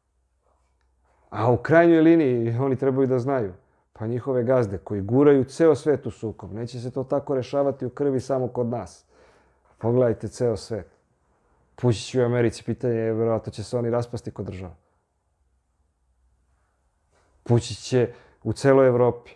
A u krajnjoj liniji oni trebaju da znaju, pa njihove gazde koji guraju ceo svet u sukob, neće se to tako rešavati u krvi samo kod nas. Pogledajte ceo svet. Pušić u Americi, pitanje je, verovatno će se oni raspasti kod država. Pušić će u celoj Evropi.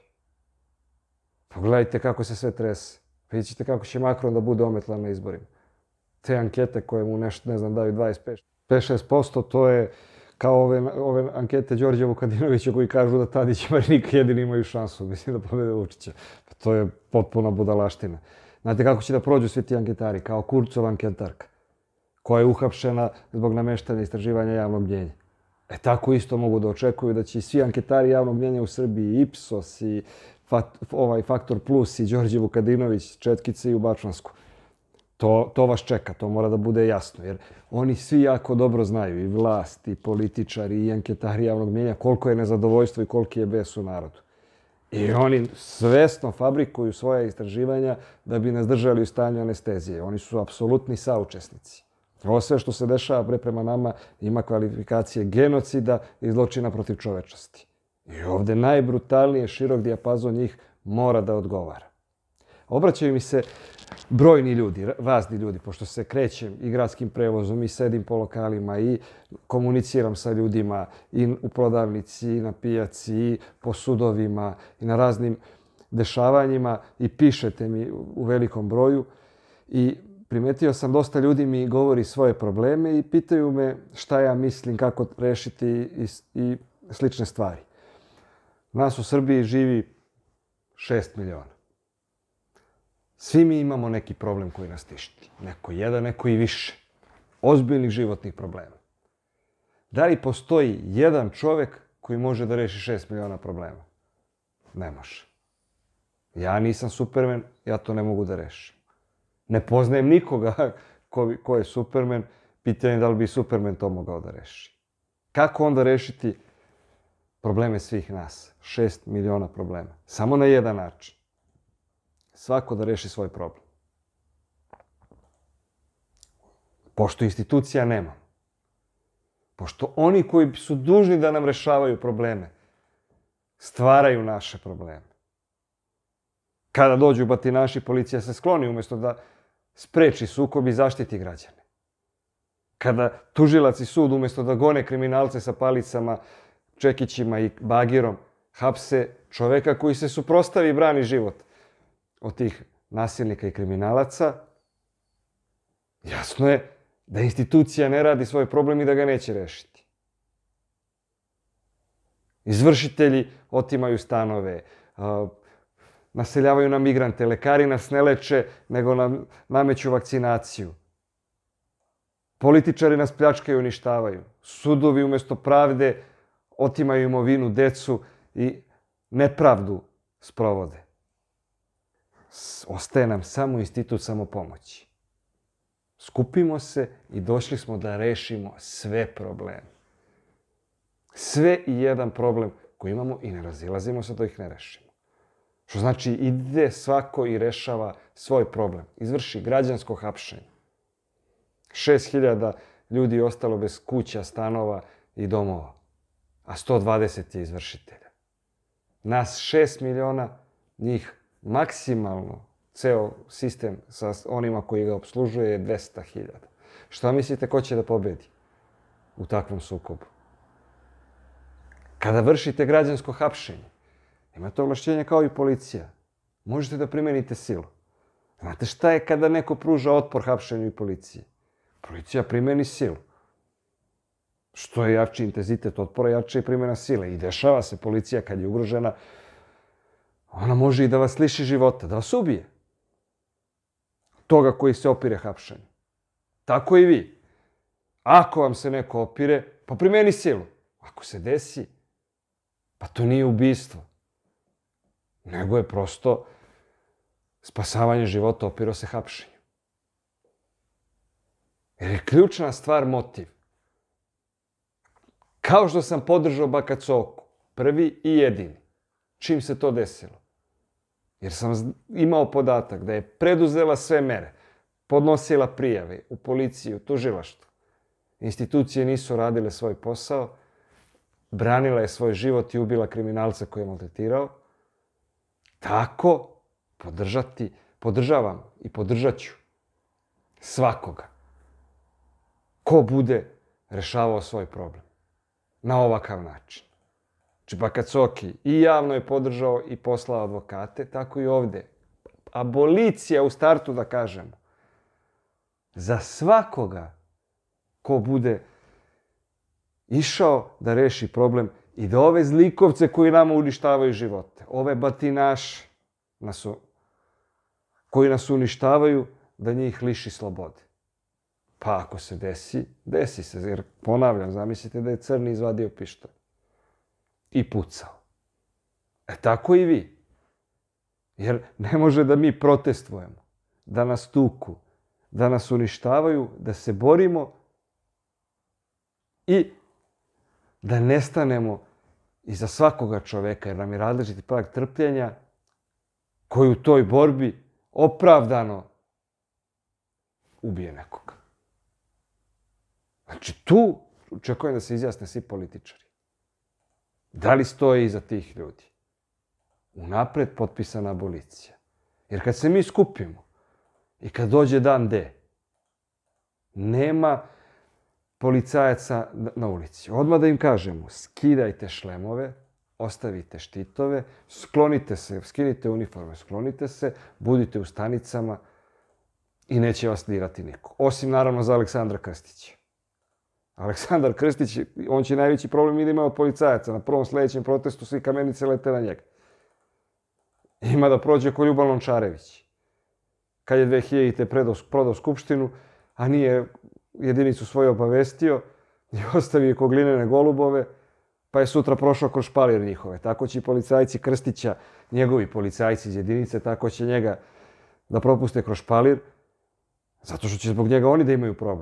Pogledajte kako se sve trese. Vidjet ćete kako će Macron da bude ometlan na izborima. Te ankete koje mu nešto, ne znam, daju 25-6%, to je kao ove ankete Đorđa Vukadinovića koji kažu da Tadić i Marinika jedini imaju šansu, mislim, da pobede Vučića. To je potpuna budalaština. Znate kako će da prođu svi ti anketari? Kao Kurcova anketarka, koja je uhapšena zbog nameštanja istraživanja javnog mnjenja. Tako isto mogu da očekuju da će i svi anketari javnog mnjenja u Srbiji, Ipsos i Faktor Plus i Đorđe Vukadinović, Četkice i u Bačvansku. To vas čeka, to mora da bude jasno, jer oni svi jako dobro znaju, i vlast, i političari, i anketari javnog mnjenja, koliko je nezadovoljstvo i koliki je bes u narodu. I oni svesno fabrikuju svoja istraživanja da bi nas držali u stanju anestezije. Oni su apsolutni saučesnici. Ovo sve što se dešava prema nama ima kvalifikacije genocida i zločina protiv čovečnosti. I ovde najbrutalnije širok dijapazon njih mora da odgovara. Obraćaju mi se brojni ljudi, razni ljudi, pošto se krećem i gradskim prevozom i sedim po lokalima i komuniciram sa ljudima i u prodavnici, i na pijaci, i po sudovima, i na raznim dešavanjima i pišete mi u velikom broju. I primetio sam, dosta ljudi mi govori svoje probleme i pitaju me šta ja mislim, kako rešiti i slične stvari. Nas u Srbiji živi 6 miliona. Svi mi imamo neki problem koji nas tišti. Neko jedan, neko i više. Ozbiljnih životnih problema. Da li postoji jedan čovek koji može da reši 6 miliona problema? Ne može. Ja nisam Superman, ja to ne mogu da rešim. Ne poznajem nikoga ko je Superman, pitanje da li bi Superman to mogao da reši. Kako onda rešiti probleme svih nas? 6 miliona problema. Samo na jedan način. Svako da reši svoj problem. Pošto institucija nema, pošto oni koji su dužni da nam rešavaju probleme, stvaraju naše probleme. Kada dođu batinaši, policija se skloni umjesto da spreči sukob i zaštiti građane. Kada tužilac i sud umjesto da gone kriminalce sa palicama, čekićima i bagirom, hapse čoveka koji se suprotstavi i brani život od tih nasilnika i kriminalaca, jasno je da institucija ne radi svoj problem i da ga neće rešiti. Izvršitelji otimaju stanove, naseljavaju na migrante, lekari nas ne leče, nego nam nameću vakcinaciju. Političari nas pljačkaju i uništavaju. Sudovi umjesto pravde otimaju imovinu, decu i nepravdu sprovode. Ostaje nam samo institut samopomoći. Skupimo se i došli smo da rešimo sve probleme. Sve i jedan problem koji imamo i ne razilazimo se da ih ne rešimo. Što znači ide svako i rešava svoj problem. Izvrši građansko hapšenje. 6.000 ljudi je ostalo bez kuća, stanova i domova, a 120 je izvršitelja. Nas 6 miliona, njih maksimalno, ceo sistem sa onima koji ga obslužuje je 200.000. Šta mislite ko će da pobedi u takvom sukobu? Kada vršite građansko hapšenje, imate ovlašćenja kao i policija. Možete da primenite silu. Znate šta je kada neko pruža otpor hapšenju i policiji? Policija primeni silu. Što je jači intenzitet otpora, jača je primjena sile. I dešava se, policija kad je ugrožena, ona može i da vas liši života, da vas ubije. Toga koji se opire hapšenju. Tako i vi. Ako vam se neko opire, pa primjeni silu. Ako se desi, pa to nije ubistvo. Nego je prosto spasavanje života, opirao se hapšenju. Jer je ključna stvar motiv. Kao što sam podržao Bakacoku, prvi i jedini, čim se to desilo. Jer sam imao podatak da je preduzela sve mere, podnosila prijave u policiju, u tužilaštvo. Institucije nisu radile svoj posao, branila je svoj život i ubila kriminalca koji je maltretirao. Tako podržavam i podržat ću svakoga ko bude rešavao svoj problem na ovakav način. Znači, Bakacoki i javno je podržao i poslao advokate, tako i ovde. Abolicija u startu, da kažemo, za svakoga ko bude išao da reši problem i da ove zlikovce koji nama uništavaju živote, ove batinaše koji nas uništavaju, da njih liši slobode. Pa ako se desi, desi se. Jer, ponavljam, zamislite da je Crni izvadio pištolj i pucao. Tako i vi. Jer ne može da mi protestvujemo, da nas tuku, da nas uništavaju, da se borimo i da nestanemo iza svakoga čoveka, jer nam je različiti prag trpljenja koji u toj borbi opravdano ubije nekoga. Znači, tu očekujem da se izjasne svi političari. Da li stoje iza tih ljudi? Unapred potpisana abolicija. Jer kad se mi skupimo i kad dođe dan D, nema policajaca na ulici. Odmah da im kažemo, skidajte šlemove, ostavite štitove, sklonite se, skinite uniforme, sklonite se, budite u stanicama i neće vas dirati niko. Osim, naravno, za Aleksandra Krstića. Aleksandar Krstić, on će najveći problem da ima od policajaca. Na prvom sledećem protestu svi kamenice lete na njega. Ima da prođe ko Ljuban Lončarević. Kad je 2000-te prodao Skupštinu, a nije jedinicu svoju obavestio i ostavio ko glinene golubove, pa je sutra prošao kroz špalir njihove. Tako će i policajci Krstića, njegovi policajci iz jedinice, tako će njega da propuste kroz špalir, zato što će zbog njega oni da imaju problem.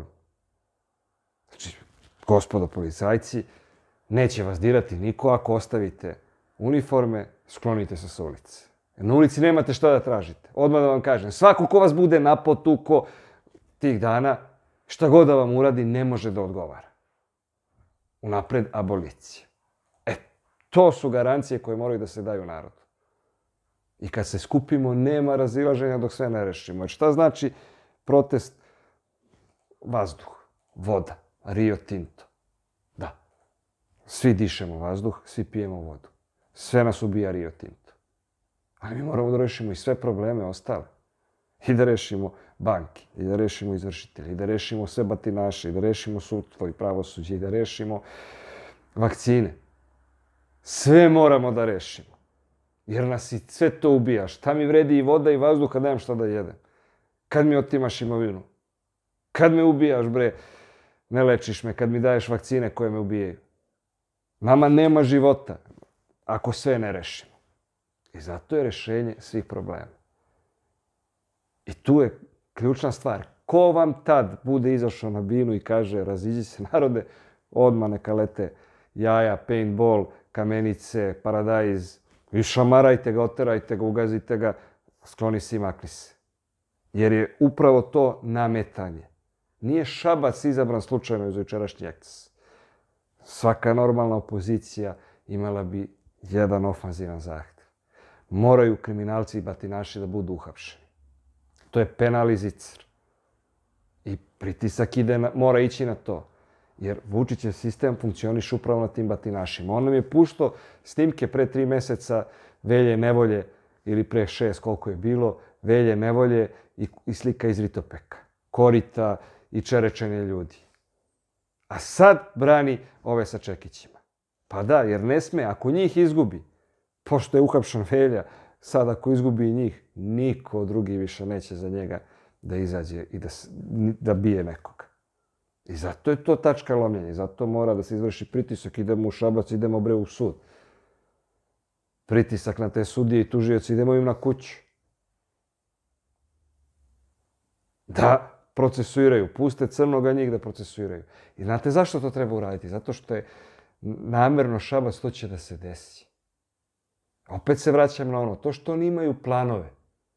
Znači, gospodo policajci, neće vas dirati niko ako ostavite uniforme, sklonite se sa ulice. Na ulici nemate šta da tražite. Odmah da vam kažem, svako ko vas bude napao, tuko tih dana, šta god da vam uradi, ne može da odgovara. Unapred abolicija. To su garancije koje moraju da se daju narodu. I kad se skupimo, nema razilaženja dok sve ne rešimo. Šta znači protest? Vazduh, voda, Rio Tinto. Da. Svi dišemo vazduh, svi pijemo vodu. Sve nas ubija Rio Tinto. Ali mi moramo da rešimo i sve probleme ostale. I da rešimo banke, i da rešimo izvršitelje, i da rešimo sve batinaše, i da rešimo sudstvo i pravosuđe, i da rešimo vakcine. Sve moramo da rešimo. Jer nas i sve to ubija. Šta mi vredi i voda i vazduh kad nemam šta da jedem? Kad mi otimaš imovinu? Kad me ubijaš, bre? Ne lečiš me, kad mi daješ vakcine koje me ubijaju. Nama nema života ako sve ne rešimo. I zato je rešenje svih problema. I tu je ključna stvar. Ko vam tad bude izašao na binu i kaže raziđi se narode, odmah neka lete jaja, paintball, kamenice, paradajz, i šamarajte ga, oterajte ga, ugazite ga, skloni se i makni se. Jer je upravo to nametanje. Nije Šabac izabran slučajno za jučerašnji eksces. Svaka normalna opozicija imala bi jedan ofanzivan zahtev. Moraju kriminalci i batinaši da budu uhapšeni. To je penal i zicer. I pritisak mora ići na to. Jer Vučićev sistem funkcioniše upravo na tim batinašima. On nam je puštao snimke pre 3 meseca Velje nevolje, ili pre 6, koliko je bilo, Velje nevolje i slika iz Ritopeka. Korita i čerečenje ljudi. A sad brani ove sa čekićima. Pa da, jer ne sme, ako njih izgubi, pošto je uhapšen Velja, sad ako izgubi njih, niko drugi više neće za njega da izađe i da bije nekoga. I zato je to tačka lomljenja. Zato mora da se izvrši pritisak. Idemo u Šabac, idemo bre u sud. Pritisak na te sudije i tužioci, idemo im na kuću. Da procesuiraju. Puste crnoga njih da procesuiraju. I znate zašto to treba uraditi? Zato što je namerno Šabac, to će da se desi. Opet se vraćam na ono. To što oni imaju planove,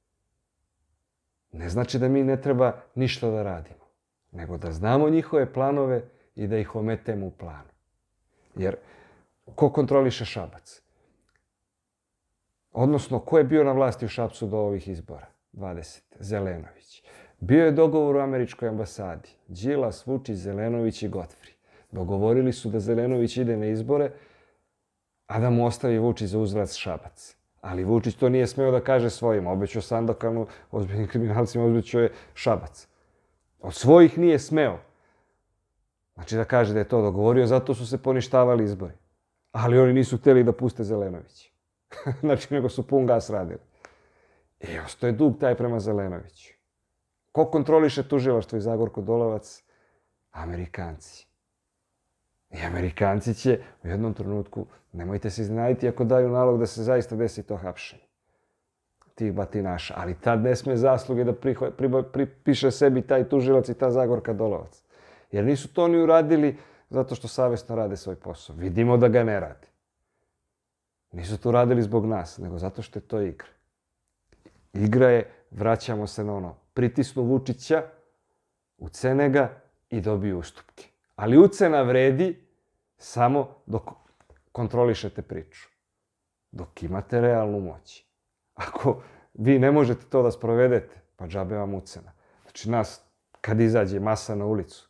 ne znači da mi ne treba ništa da radimo. Nego da znamo njihove planove i da ih ometemo u planu. Jer ko kontroliše Šabac? Odnosno, ko je bio na vlasti u Šapcu do ovih izbora? 20. Zelenović. Bio je dogovor u američkoj ambasadi. Đilas, Vučić, Zelenović i Godfrey. Dogovorili su da Zelenović ide na izbore, a da mu ostavi Vučić za uzvrat Šabac. Ali Vučić to nije smeo da kaže svojima. Obećao Sandokanu, ozbiljnim kriminalcima, obećao je Šabac. Od svojih nije smeo. Znači da kaže da je to dogovorio, zato su se poništavali izbori. Ali oni nisu htjeli da puste Zelenovića. Znači, nego su pun gas radili. I ostaje dug taj prema Zelenoviću. Ko kontroliše tužilaštvo i Zagorko Dolovac? Amerikanci. I Amerikanci će u jednom trenutku, nemojte se iznenaditi ako daju nalog da se zaista desi to hapšenje tih batinaša. Ali tad ne sme zasluge da pripiše sebi taj tužilac i ta Zagorka Dolovac. Jer nisu to oni uradili zato što savjesno rade svoj posao. Vidimo da ga ne rade. Nisu to radili zbog nas, nego zato što je to igra. Igra je, vraćamo se na ono, pritisnu Vučića, ucene ga i dobiju ustupke. Ali ucena vredi samo dok kontrolišete priču. Dok imate realnu moć. Ako vi ne možete to da sprovedete, pa džabe vam ucena. Znači nas, kad izađe masa na ulicu,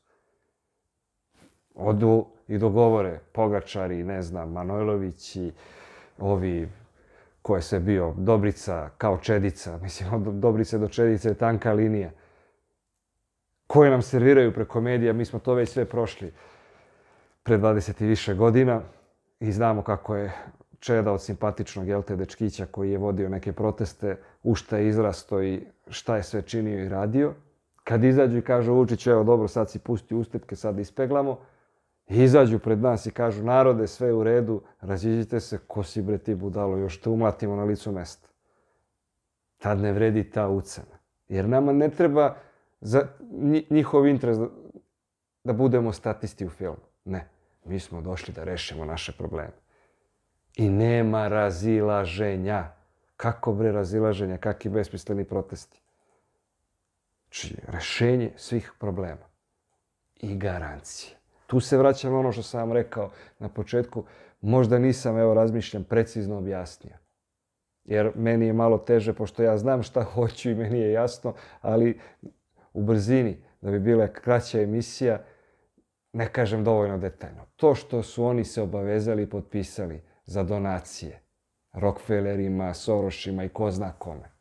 odu i dogovore Pogačari, ne znam, Manojlovići, ovi, ko je sve bio, Dobrica kao Čedica, mislim, od Dobrice do Čedice je tanka linija, koje nam serviraju preko medija, mi smo to već sve prošli pre 20 i više godina i znamo kako je Čeda od simpatičnog dečkića koji je vodio neke proteste, u šta je izrasto i šta je sve činio i radio. Kad izađu i kažu Vučić, evo dobro, sad si pusti ustupke, sad ispeglamo, i izađu pred nas i kažu, narode, sve je u redu, raziđite se, ko si bre ti budalo, još te umlatimo na licu mesta. Tad ne vredi ta ucena. Jer nama ne treba za njihov interes da budemo statisti u filmu. Ne, mi smo došli da rešimo naše probleme. I nema razilaženja. Kako bre razilaženja, kakvi besmisleni protesti? Znači, rešenje svih problema. I garancije. Tu se vraćam na ono što sam vam rekao na početku. Možda nisam, evo razmišljam, precizno objasnio. Jer meni je malo teže, pošto ja znam šta hoću i meni je jasno, ali u brzini, da bi bila kraća emisija, ne kažem dovoljno detaljno. To što su oni se obavezali i potpisali za donacije Rockefellerima, Sorošima i ko zna kome.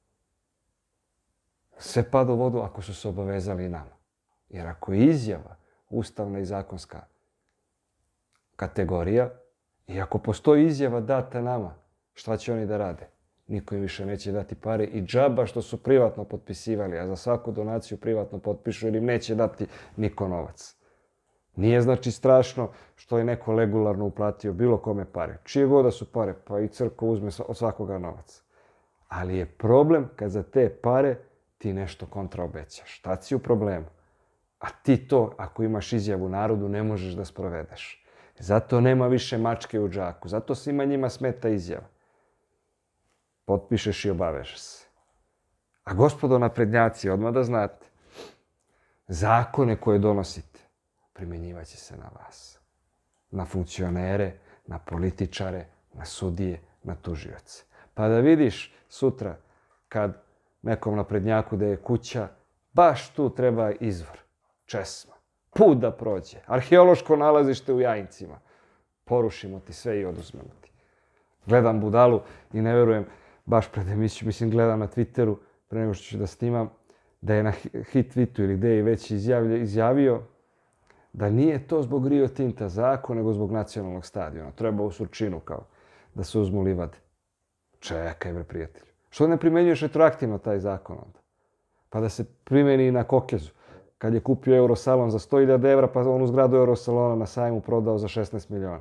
Sve pada u vodu ako su se obavezali nama. Jer ako je izjava ustavna i zakonska kategorija i ako postoji izjava data nama, šta će oni da rade? Niko im više neće dati pare i džaba što su privatno potpisivali, a za svaku donaciju privatno potpišu jer im neće dati niko novac. Nije znači strašno što je neko regularno uplatio bilo kome pare. Čije god da su pare, pa i crkva uzme od svakoga novac. Ali je problem kad za te pare ti nešto kontra obećaš. Tad si u problemu. A ti to, ako imaš izjavu narodu, ne možeš da sprovedeš. Zato nema više mačke u džaku. Zato svima njima smeta izjava. Potpišeš i obavežeš se. A gospodo naprednjaci, odmah da znate, zakone koje donosite primjenjivat će se na vas. Na funkcionere, na političare, na sudije, na tužioce. Pa da vidiš sutra kad nekom naprednjaku da je kuća, baš tu treba izvor, česma, put da prođe, arheološko nalazište u Jajincima. Porušimo ti sve i oduzmemo ti. Gledam budalu i ne verujem, baš pred emisiju, mislim gledam na Twitteru, pre nego što ću da snimam, da je na hit tweetu ili gde je već izjavio da nije to zbog Rio Tinta zakon, nego zbog nacionalnog stadiona. Treba u Surčinu kao da se uzmu livade. Čekaj, bre, prijatelju. Što ne primenjuješ retroaktivno taj zakon onda? Pa da se primeni i na Kokezu. Kad je kupio Eurosalon za 100.000 evra, pa onu zgradu Eurosalona na sajmu prodao za 16 miliona.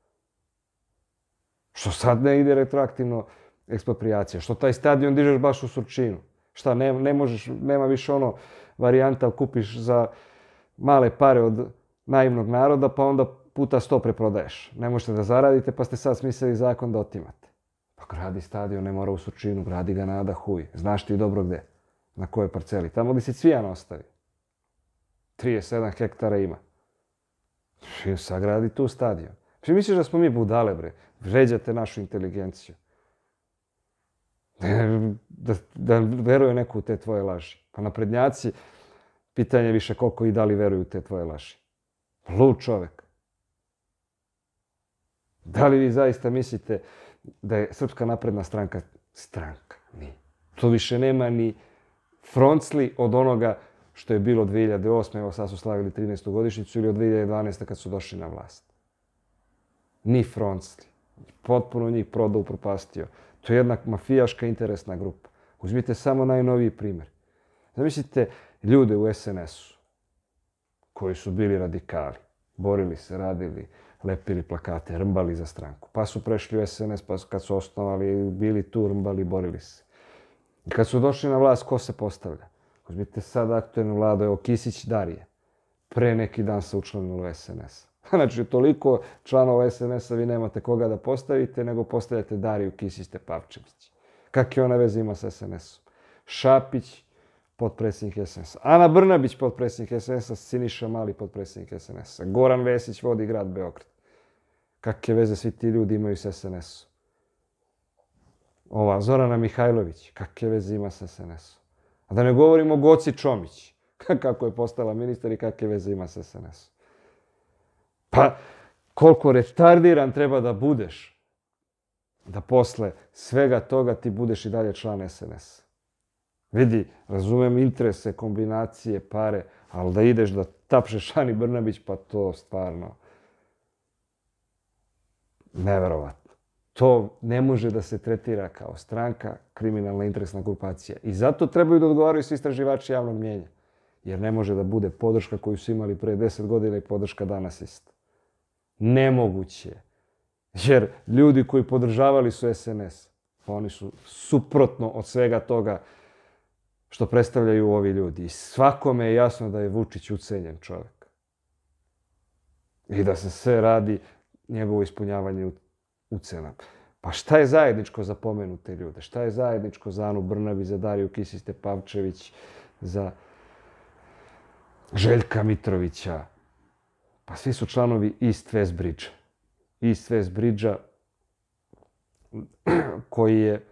Što sad ne ide retroaktivno ekspropriacija? Što taj stadion dižeš baš u Surčinu? Šta, ne možeš, nema više ono varijanta kupiš za male pare od naivnog naroda, pa onda puta 100 preprodaješ. Ne možete da zaradite, pa ste sad smislili zakon da otimate. Pa gradi stadion, ne mora u Surčinu, gradi ga na Adahuj. Znaš ti dobro gde, na kojoj parceli. Tamo gdje si Cvijan ostavi. 37 hektara ima. Sagradi tu stadion. Misliš da smo mi budale, bre? Vređate našu inteligenciju. Da veruje neko u te tvoje laži. Pa naprednjaci, pitanje više koliko i da li veruju u te tvoje laži. Lud čovek. Da li vi zaista mislite da je Srpska napredna stranka stranka? Nije. To više nema ni froncli od onoga što je bilo 2008. Evo sad su slavili 13. godišnjicu ili od 2012. kad su došli na vlast. Ni froncli. Potpuno njih prodao, upropastio. To je jedna mafijaška interesna grupa. Uzmite samo najnoviji primjer. Zamislite ljude u SNS-u koji su bili radikali. Borili se, radili, lepili plakate, rmbali za stranku. Pa su prešli u SNS, pa kad su osnovali, bili tu, rmbali, borili se. I kad su došli na vlast, ko se postavlja? Uzmite sad aktuelnu vladu, evo Kisić Darije. Pre neki dan se učlanilo u SNS. Znači, toliko članova SNS-a vi nemate koga da postavite, nego postavljate Dariju Kisić Tepavčević. Kakve ona veze ima sa SNS-om? Šapić, potpredsjednik SNS-a. Ana Brnabić, potpredsjednik SNS-a. Siniša Mali, potpredsjednik SNS-a. Goran Vesić vodi grad Beograd. Kakve veze svi ti ljudi imaju sa SNS-om? Ova Zorana Mihajlović, kakve veze ima sa SNS-om? A da ne govorimo o Goci Čomić, kako je postala ministar i kakve veze ima sa SNS-om. Pa, koliko retardiran treba da budeš, da posle svega toga ti budeš i dalje član SNS. Vidi, razumem interese, kombinacije, pare, ali da ideš da tapšeš Ani Brnabić, pa to stvarno neverovatno. To ne može da se tretira kao stranka, kriminalna interesna grupacija. I zato trebaju da odgovaraju svi istraživači javnog mnjenja. Jer ne može da bude podrška koju su imali pre 10 godina i podrška danas ista. Nemoguće je. Jer ljudi koji podržavali su SNS, pa oni su suprotno od svega toga što predstavljaju ovi ljudi. I svakome je jasno da je Vučić ucenjen čovjek. I da se sve radi njegovo ispunjavanje ucena. Pa šta je zajedničko za pomenute ljude? Šta je zajedničko za Anu Brnabić, za Dariju Kisić Tepavčević, za Željka Mitrovića? Pa svi su članovi East West Bridge. East West Bridge-a koji je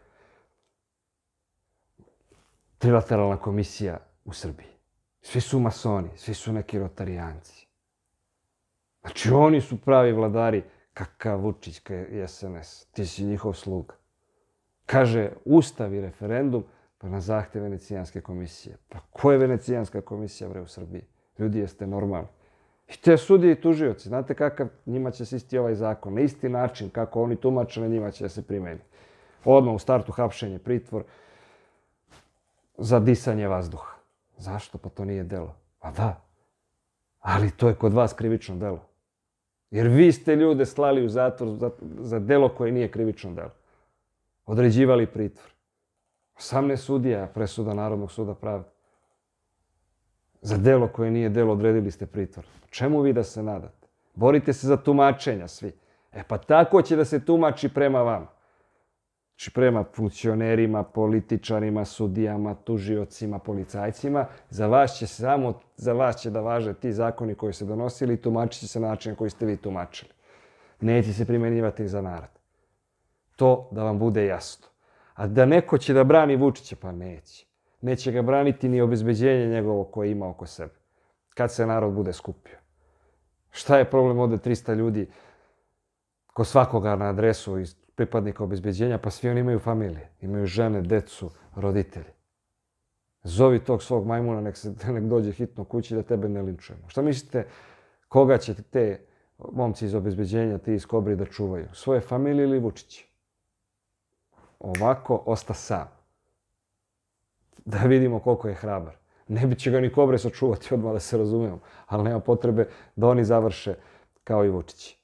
trilateralna komisija u Srbiji. Svi su masoni, svi su neki rotarijanci. Znači oni su pravi vladari. Kakav Vučić, je SNS, ti si njihov sluga. Kaže, ustav i referendum, pa na zahtjev Venecijanske komisije. Pa ko je Venecijanska komisija, bre, u Srbiji? Ljudi, jeste normalni. I te sudije i tužioci, znate kakav njima će se isti ovaj zakon, na isti način kako oni tumače, na njima će se primeni. Odmah u startu hapšenje, pritvor za disanje vazduha. Zašto? Pa to nije delo. Pa da, ali to je kod vas krivično delo. Jer vi ste ljude slali u zatvor za delo koje nije krivično delo. Određivali pritvor. 18 sudija, presuda Narodnog suda pravde. Za delo koje nije delo odredili ste pritvor. Čemu vi da se nadate? Borite se za tumačenja svi. E pa tako će da se tumači prema vama. Znači prema funkcionerima, političarima, sudijama, tužiocima, policajcima. Za vas će da važe ti zakoni koji se donosili i tumačit će se na način koji ste vi tumačili. Neće se primenjivati za narod. To da vam bude jasno. A da neko će da brani Vučića, pa neće. Neće ga braniti ni obezbeđenje njegovo koje ima oko sebe. Kad se narod bude skupio. Šta je problem ovde 300 ljudi ko svakoga na adresu iz pripadnika obezbeđenja, pa svi oni imaju familije. Imaju žene, decu, roditelji. Zovi tog svog majmuna, nek dođe hitno kući da tebe ne linčujemo. Šta mislite Koga će te momci iz obezbeđenja, ti iz Kobri da čuvaju? Svoje familije ili Vučića? Ovako osta sam. Da vidimo koliko je hrabar. Ne bi će ga ni Kobre sačuvati odmah, da se razumemo. Ali nema potrebe da oni završe kao i Vučić.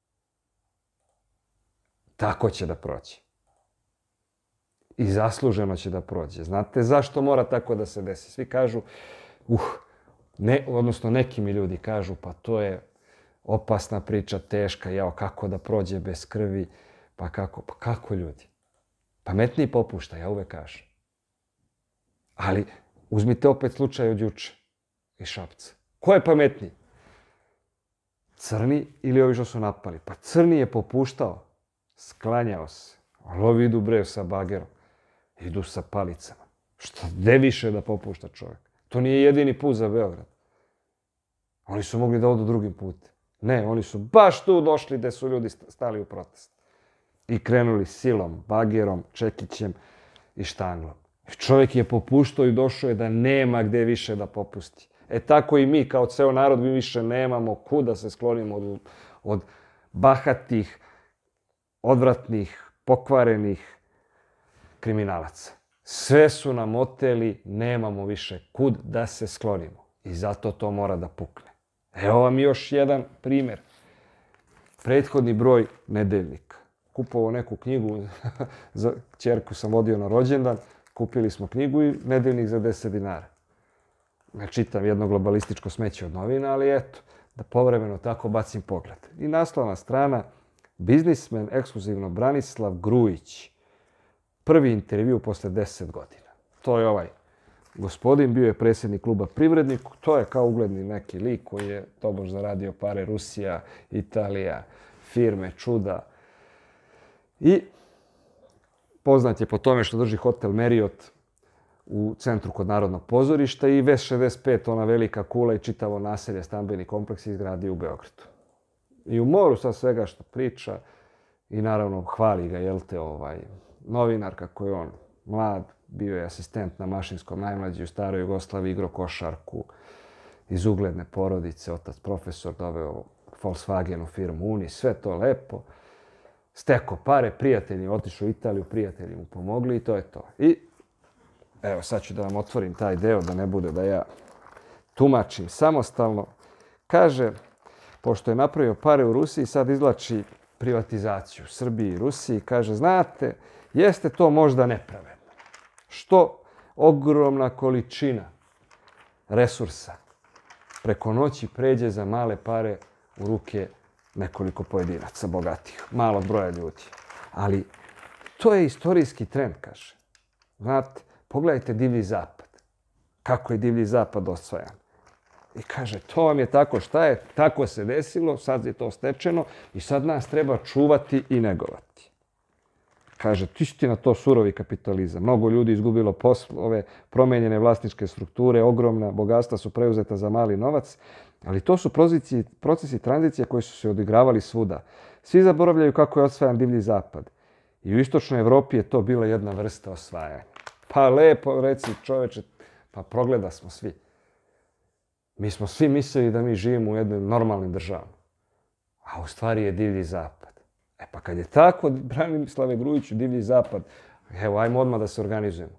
Tako će da prođe. I zasluženo će da prođe. Znate zašto mora tako da se desi? Svi kažu, odnosno neki mi ljudi kažu, pa to je opasna priča, teška, jao, kako da prođe bez krvi, pa kako ljudi? Pametniji popušta, ja uvek kažem. Ali uzmite opet slučaj od juče iz Šapca. Ko je pametniji? Crni ili ovi što su napali? Pa Crni je popuštao, sklanjao se. Ali ovi idu bre sa bagerom, idu sa palicama. Gde više da popušta čovjek? To nije jedini put za Beograd. Oni su mogli da odu drugim putem. Ne, oni su baš tu došli gde su ljudi stali u protest. I krenuli silom, bagerom, čekićem i štanglom. Čovjek je popuštao i došao je da nema gde više da popusti. Tako i mi kao ceo narod, mi više nemamo kuda se sklonimo od bahatih, odvratnih, pokvarenih kriminalaca. Sve su nam oteli, nemamo više kud da se sklonimo. I zato to mora da pukne. Evo vam još jedan primjer. Prethodni broj Nedeljnika. Kupovao neku knjigu, za ćerku sam vodio na rođendan, kupili smo knjigu i Nedeljnik za 10 dinara. Ne čitam jedno globalističko smeće od novina, ali eto, da povremeno tako bacim pogled. I naslovna strana, biznismen ekskluzivno Branislav Grujić. Prvi intervju posle 10 godina. To je ovaj gospodin, bio je predsjednik kluba Privrednik, to je kao ugledni neki lik koji je tobož zaradio pare, Rusija, Italija, firme, čuda. I poznat je po tome što drži hotel Marriott u centru kod Narodnog pozorišta i VES 65, ona velika kula i čitavo naselje, stambeni kompleks izgradio u Beogradu. I u moru sa svega što priča i naravno hvali ga, jel te, novinar kako je on mlad, bio je asistent na mašinskom, najmlađi u staroj Jugoslaviji, igrao košarku iz ugledne porodice, otac profesor, doveo Volkswagenu firmu Uni, sve to lepo. Steko pare, prijatelji otišao u Italiju, prijatelji mu pomogli i to je to. I evo sad ću da vam otvorim taj deo da ne bude da ja tumačim samostalno. Kaže, pošto je napravio pare u Rusiji, sad izvlači privatizaciju Srbiji i Rusiji. Kaže, znate, jeste to možda nepravedno. Što ogromna količina resursa preko noći pređe za male pare u ruke nekoliko pojedinaca bogatih, malog broja ljudi. Ali to je istorijski trend, kaže. Znate, pogledajte Divlji zapad. Kako je Divlji zapad osvajan. I kaže, to vam je tako, šta je, tako se desilo, sad je to stečeno i sad nas treba čuvati i negovati. Kaže, istina, to surovi kapitalizam. Mnogo ljudi izgubilo poslove, promenjene vlasničke strukture, ogromna bogatstva su preuzeta za mali novac, ali to su procesi tranzicije koji su se odigravali svuda. Svi zaboravljaju kako je osvajan Divlji zapad. I u istočnoj Evropi je to bila jedna vrsta osvajanja. Pa lepo, reci čoveče, pa progleda smo svi. Mi smo svi mislili da mi živimo u jednoj normalnim državama. A u stvari je Divlji zapad. Pa kad je tako, Branislave Grujiću, Divlji zapad, evo, ajmo odmah da se organizujemo.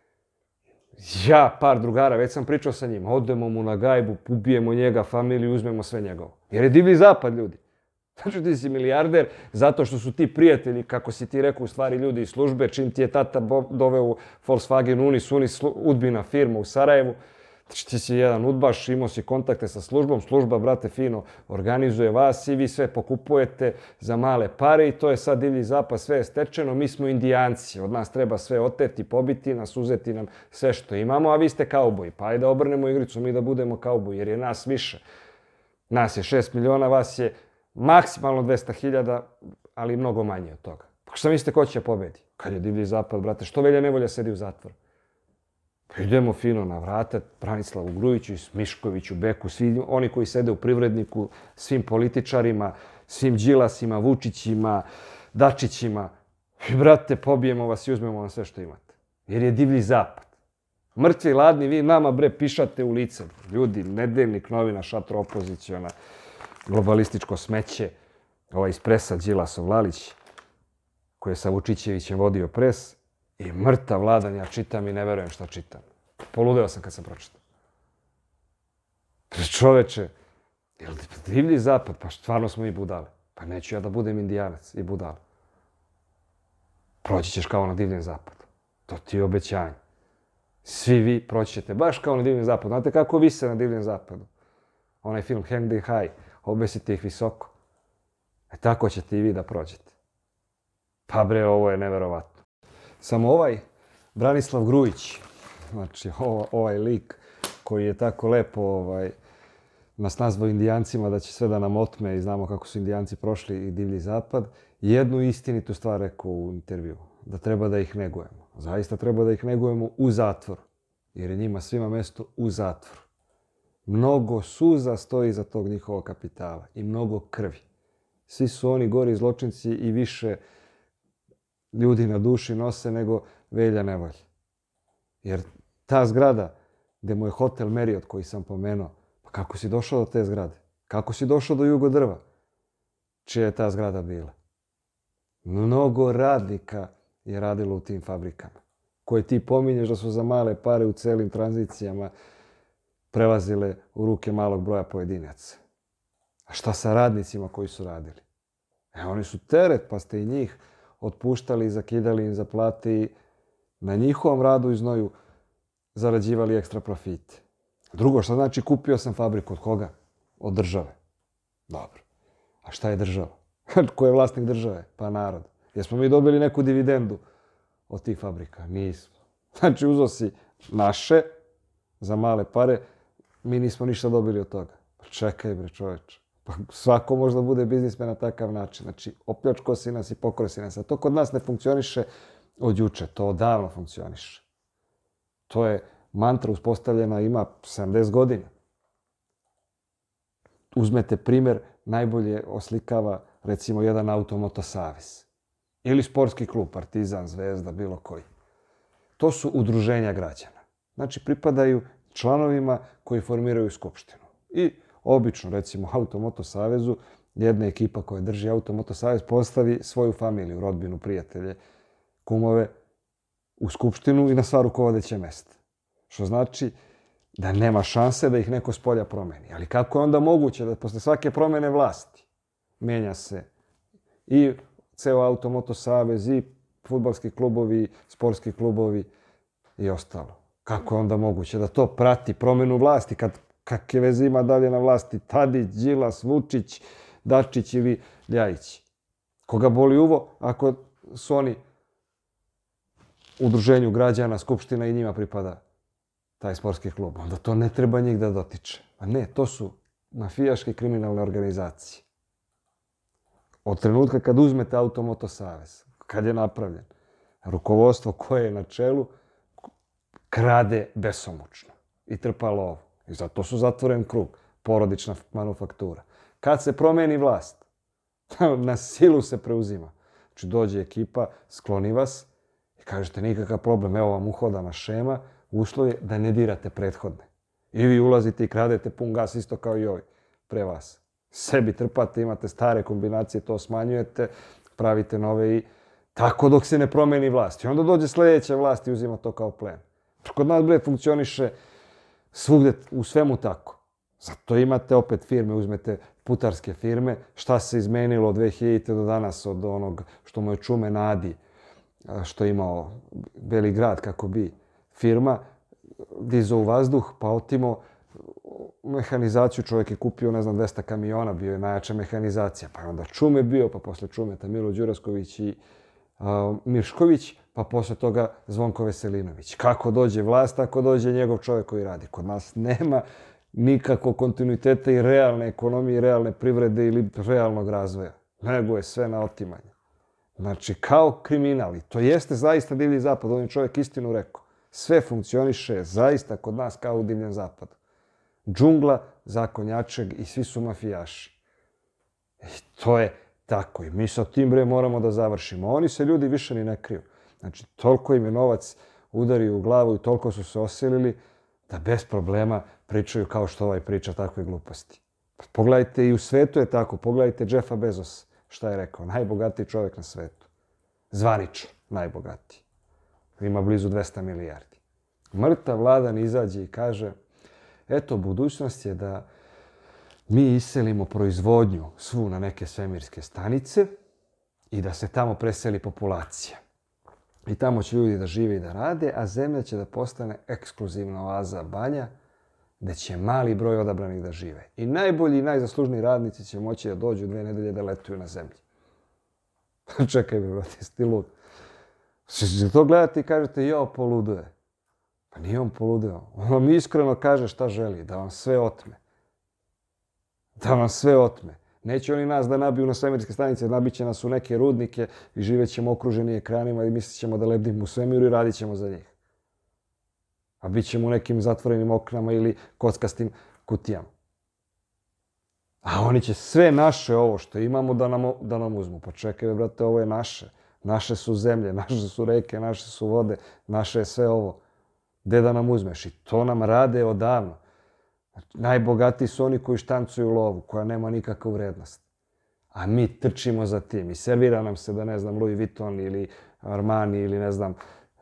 Ja, par drugara, već sam pričao sa njima, odemo mu na gajbu, ubijemo njega, familiju, uzmemo sve njegovo. Jer je Divlji zapad, ljudi. Znači, ti si milijarder zato što su ti prijatelji, kako si ti rekao, u stvari ljudi iz službe, čim ti je tata doveo u Volkswagen Unis, udbina firma u Sarajevu. Znači, ti si jedan udbaš, imao si kontakte sa službom, služba, brate, fino organizuje vas i vi sve pokupujete za male pare i to je sad Divlji zapad, sve je stečeno, mi smo Indijanci, od nas treba sve oteti, pobiti nas, uzeti nam sve što imamo, a vi ste kauboji, pa ajde da obrnemo igricu, mi da budemo kauboji, jer je nas više. Nas je 6 miliona, vas je maksimalno 200.000, ali mnogo manje od toga. Pa šta mislite ko će pobedi? Kad je Divlji zapad, brate, što Velja Nevolja sedi u zatvoru? Idemo fino na vrata, Branislavu Grujiću, Miškoviću, Beku, svi oni koji sede u Privredniku, svim političarima, svim Đilasima, Vučićima, Dačićima. I, brate, pobijemo vas i uzmemo vam sve što imate. Jer je Divlji zapad. Mrtvi, ladni, vi nama, bre, pišate u lice. Ljudi, Nedeljnik, novina, šatro opoziciona. globalističko smeće, ovaj iz presa Đilasov Lalić, koji je sa Vučićevićem vodio pres, i mrtav Vladan, ja čitam i ne verujem šta čitam. Poludeo sam kad sam pročitao. Čoveče, jel divlji zapad? Pa stvarno smo mi budale. Pa neću ja da budem indijanac i budala. Proći ćeš kao na divljem zapadu. To ti je obećanje. Svi vi proći ćete baš kao na divljem zapadu. Znate kako vise na divljem zapadu? Onaj film Hang the High, obesite ih visoko. Tako ćete i vi da prođete. Pa bre, ovo je neverovatno. Samo ovaj Branislav Grujić, znači ovaj lik koji je tako lepo nas nazvao Indijancima da će sve da nam otme i znamo kako su Indijanci prošli i divlji zapad, jednu istinitu stvar rekao u intervju, da treba da ih negujemo. Zaista treba da ih negujemo u zatvoru, jer je njima svima mesto u zatvoru. Mnogo suza stoji iza tog njihovog kapitala i mnogo krvi. Svi su oni gori zločinci i više ljudi na duši nose nego Velja Nevolje. Jer ta zgrada gde mu je hotel Marriott koji sam pomenuo, pa kako si došao do te zgrade? Kako si došao do Jugodrva? Čija je ta zgrada bila? Mnogo radnika je radilo u tim fabrikama, koje ti pominješ da su za male pare u celim tranzicijama prelazile u ruke malog broja pojedinaca. A šta sa radnicima koji su radili? Oni su teret, pa ste i njih otpuštali i zakidali im za plate i na njihovom radu i znoju zarađivali ekstra profite. Drugo, šta znači kupio sam fabriku? Od koga? Od države. Dobro. A šta je država? Ko je vlasnik države? Pa narod. Jesmo mi dobili neku dividendu od tih fabrika? Nismo. Znači uzeo si naše za male pare, mi nismo ništa dobili od toga. Pa čekaj bre čoveče. Pa svako možda bude biznismen na takav način. Znači opljačko si nas i pokro si nas. A to kod nas ne funkcioniše od juče. To odavno funkcioniše. To je mantra uspostavljena, ima 70 godina. Uzmete primer, najbolje oslikava recimo jedan Automoto savez. Ili sportski klub, Partizan, Zvezda, bilo koji. To su udruženja građana. Znači pripadaju članovima koji formiraju skupštinu. I obično, recimo, Automoto savezu, jedna ekipa koja drži Automoto savez postavi svoju familiju, rodbinu, prijatelje, kumove u skupštinu i na sva rukovodeća mesta. Što znači da nema šanse da ih neko s polja promeni. Ali kako je onda moguće da posle svake promene vlasti menja se i ceo Automoto savez, i fudbalski klubovi, sportski klubovi i ostalo? Kako je onda moguće da to prati promenu vlasti kakve veze ima dalje na vlasti Tadić, Đilas, Vučić, Dačić ili Ljajić? Koga boli uvo ako su oni udruženju građana, skupština i njima pripada taj sportski klub? Onda to ne treba njih da dotiče. A ne, to su mafijaške kriminalne organizacije. Od trenutka kad uzmete Automoto savez, kad je napravljen, rukovodstvo koje je na čelu krade besomučno i trpa lovu. I zato su zatvoren krug, porodična manufaktura. Kad se promeni vlast, na silu se preuzima. Znači dođe ekipa, skloni vas i kažete nikakav problem, evo vam uhodana šema, uslov je da ne dirate prethodne. I vi ulazite i kradete pun gas isto kao i ovi pre vas. Sebi trpate, imate stare kombinacije, to smanjujete, pravite nove i tako dok se ne promeni vlast. I onda dođe sljedeća vlast i uzima to kao plen. Kod nas, bre, funkcioniše svugde, u svemu tako. Zato imate opet firme, uzmete putarske firme, šta se izmenilo od 2000. do danas, od onog što mu je Čume Nadi, što je imao Beli grad, kako bi firma, dizao u vazduh, pa otimo mehanizaciju, čovjek je kupio, 200 kamiona, bio je najjača mehanizacija, pa je onda Čume bio, pa posle Čumeta Milo Đurasković i Mišković, pa posle toga Zvonko Veselinović. Kako dođe vlast, tako dođe njegov čovjek koji radi. Kod nas nema nikakvog kontinuiteta i realne ekonomije, realne privrede ili realnog razvoja. Nego je sve na otimanje. Znači, kao kriminal. I to jeste zaista divlji zapad. On je čovjek istinu rekao. Sve funkcioniše zaista kod nas kao u divljem zapadu. Džungla, zakonjačeg i svi su mafijaši. I to je tako. I mi sa tim, bre, moramo da završimo. Oni se ljudi više ni ne kriju. Znači, toliko im je novac udario u glavu i toliko su se osilili da bez problema pričaju kao što ovaj priča takve gluposti. Pogledajte, i u svetu je tako. Pogledajte Jeffa Bezos, šta je rekao. Najbogatiji čovjek na svetu. Zvanično najbogatiji. Ima blizu 200 milijardi. Mrtav Vladan izađe i kaže, eto, budućnost je da mi iselimo proizvodnju svu na neke svemirske stanice i da se tamo preseli populacija. I tamo će ljudi da žive i da rade, a zemlja će da postane ekskluzivna oaza banja, gde će mali broj odabranih da žive. I najbolji i najzaslužniji radnici će moći da dođu 2 nedelje da letuju na zemlji. Čekaj, brate, jesi ti lud? Što to gledate i kažete, jo, poluduje. Pa nije on poludeo. On vam iskreno kaže šta želi, da vam sve otme. Da vam sve otme. Neće oni nas da nabiju na svemirske stanice, nabiće nas u neke rudnike i živet ćemo okruženi ekranima i mislit ćemo da lebdimo u svemiru i radit ćemo za njih. A bit ćemo u nekim zatvorenim oknama ili kockastim kutijama. A oni će sve naše ovo što imamo da nam uzmu. Pa čekaj, brate, ovo je naše. Naše su zemlje, naše su reke, naše su vode, naše je sve ovo. Gde da nam uzmeš? I to nam rade odavno. Najbogatiji su oni koji štancuju lovu, koja nema nikakvu vrednost. A mi trčimo za tim i servira nam se da, ne znam, Louis Vuitton ili Armani ili, ne znam,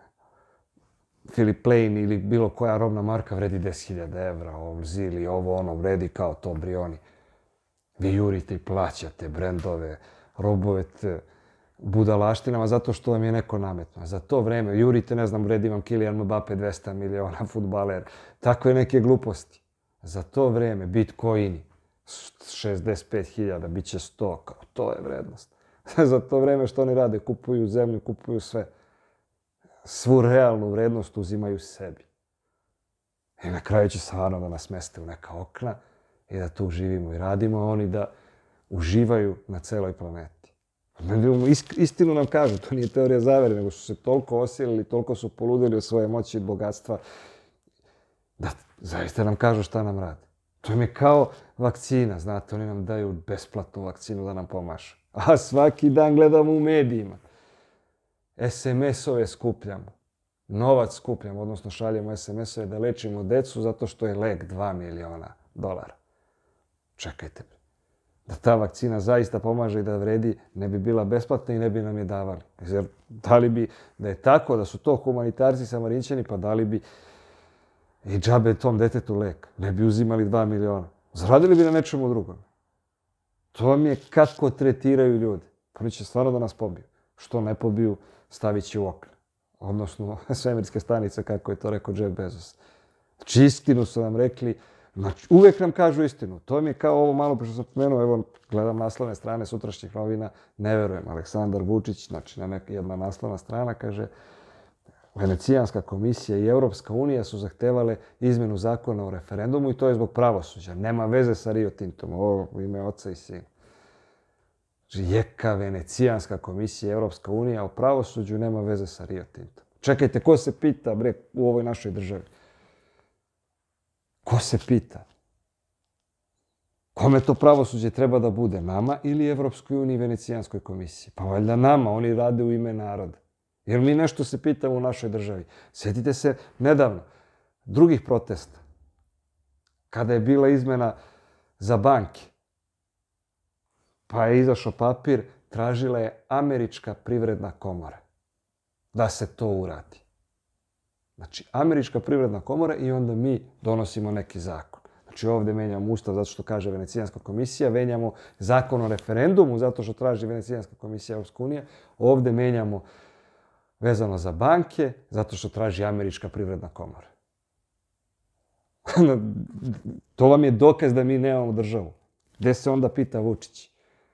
Philip Plein ili bilo koja robna marka vredi 10.000 evra, ili ovo ono vredi kao to Brioni. Vi jurite i plaćate brendove, robove budalaštinama zato što vam je neko nametno. Za to vreme jurite, ne znam, vredi vam Kylian Mbappe 200 miliona fudbaler. Takve neke gluposti. Za to vreme Bitcoini 65.000, bit će 100, kao to je vrednost. Za to vreme što oni rade, kupuju zemlju, kupuju sve. Svu realnu vrednost uzimaju sebi. I na kraju će stvarno da nas meste u neka okna i da tu živimo i radimo, a oni da uživaju na celoj planeti. Istinu nam kažu, to nije teorija zavere, nego su se toliko osilili, toliko su poludili od svoje moći i bogatstva, da zaista nam kažu šta nam rade. To im je kao vakcina, znate, oni nam daju besplatnu vakcinu da nam pomažu. A svaki dan gledamo u medijima. SMS-ove skupljamo, novac skupljamo, odnosno šaljemo SMS-ove da lečimo decu zato što je lek $2 miliona. Čekajte, da ta vakcina zaista pomaže i da vredi, ne bi bila besplatna i ne bi nam je davali. Jer dali bi, da je tako, da su to humanitarci Samarinčani, pa dali bi i džabe tom detetu lek. Ne bi uzimali 2 miliona. Zaradili bi na nečemu drugom. To vam je kako tretiraju ljudi. Pa oni će stvarno da nas pobiju. Što ne pobiju, stavit će u okna. Odnosno, svemirske stanice, kako je to rekao Jeff Bezos. Znači, istinu su nam rekli. Znači, uvek nam kažu istinu. To mi je kao ovo malo pre što sam pomenuo. Evo, gledam naslovne strane sutrašnjih novina. Ne verujem. Aleksandar Vučić, znači, jedna naslovna strana, kaže Venecijanska komisija i Evropska unija su zahtevale izmenu zakona o referendumu i to je zbog pravosuđa. Nema veze sa Rio Tintom. Ovo u ime oca i sina. Znači, jeka Venecijanska komisija i Evropska unija o pravosuđu nema veze sa Rio Tintom. Čekajte, ko se pita, bre, u ovoj našoj državi? Ko se pita? Kome to pravosuđe treba da bude? Nama ili Evropskoj uniji i Venecijanskoj komisiji? Pa valjda nama, oni rade u ime naroda. Jer mi nešto se pitamo u našoj državi. Sjetite se nedavno drugih protesta. Kada je bila izmena za banke, pa je izašao papir, tražila je Američka privredna komora da se to uradi. Znači, Američka privredna komora i onda mi donosimo neki zakon. Znači, ovdje menjamo ustav zato što kaže Venecijanska komisija, menjamo zakon o referendumu zato što traži Venecijanska komisija Evropska unija, ovdje menjamo vezano za banke zato što traži Američka privredna komora. To vam je dokaz da mi nemamo državu. Gde se onda pita Vučić?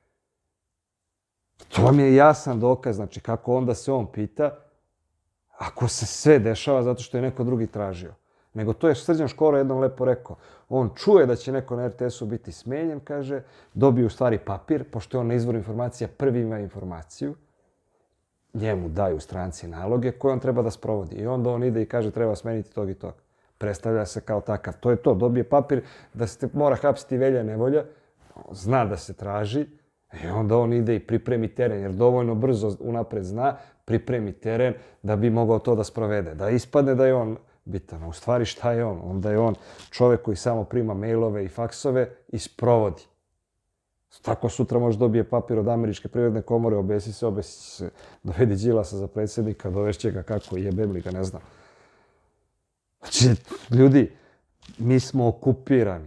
To vam je jasan dokaz, znači kako onda se on pita, ako se sve dešava zato što je neko drugi tražio. Nego to je Srđan Škoro jednom lepo rekao. On čuje da će neko na RTS-u biti smenjen, kaže, dobije u stvari papir, pošto je on na izvoru informacija prvi ima informaciju, njemu daju stranci naloge koje on treba da sprovodi. I onda on ide i kaže treba smeniti tog i tog. Predstavlja se kao takav. To je to, dobije papir da se mora hapsiti Velja Nevolja, zna da se traži, i onda on ide i pripremi teren, jer dovoljno brzo unapred zna, pripremi teren da bi mogao to da sprovede. Da ispadne da je on bitan. A u stvari šta je on? Onda je on čovjek koji samo prima mailove i faksove i sprovodi. Tako sutra može dobije papir od Američke privredne komore, obesi se, dovedi Đilasa za predsjednika, dovešće ga kako jebem li ga, ne znam. Znači, ljudi, mi smo okupirani.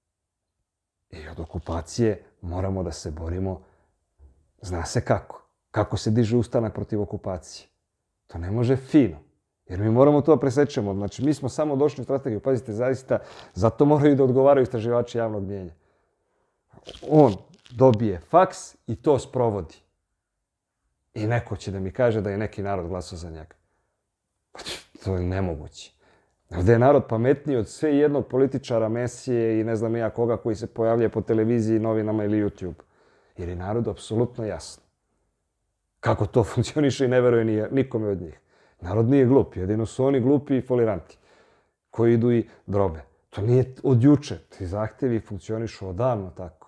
I od okupacije moramo da se borimo. Zna se kako. Kako se diže ustanak protiv okupacije. To ne može fino. Jer mi moramo to da presečemo. Znači, mi smo samo došli u strategiju. Pazite, zaista, zato moraju da odgovaraju istraživači javnog mnijenja. On dobije faks i to sprovodi. I neko će da mi kaže da je neki narod glasao za njega. To je nemoguće. Ovdje je narod pametniji od sve jednog političara, Mesije i ne znam ja koga koji se pojavlja po televiziji, novinama ili YouTube. Jer je narodu apsolutno jasno kako to funkcioniše i ne veruje nikome od njih. Narod nije glup, jedino su oni glupi i foliranti koji idu i drobe. To nije od juče. Ti zahtjevi funkcionišu odavno tako.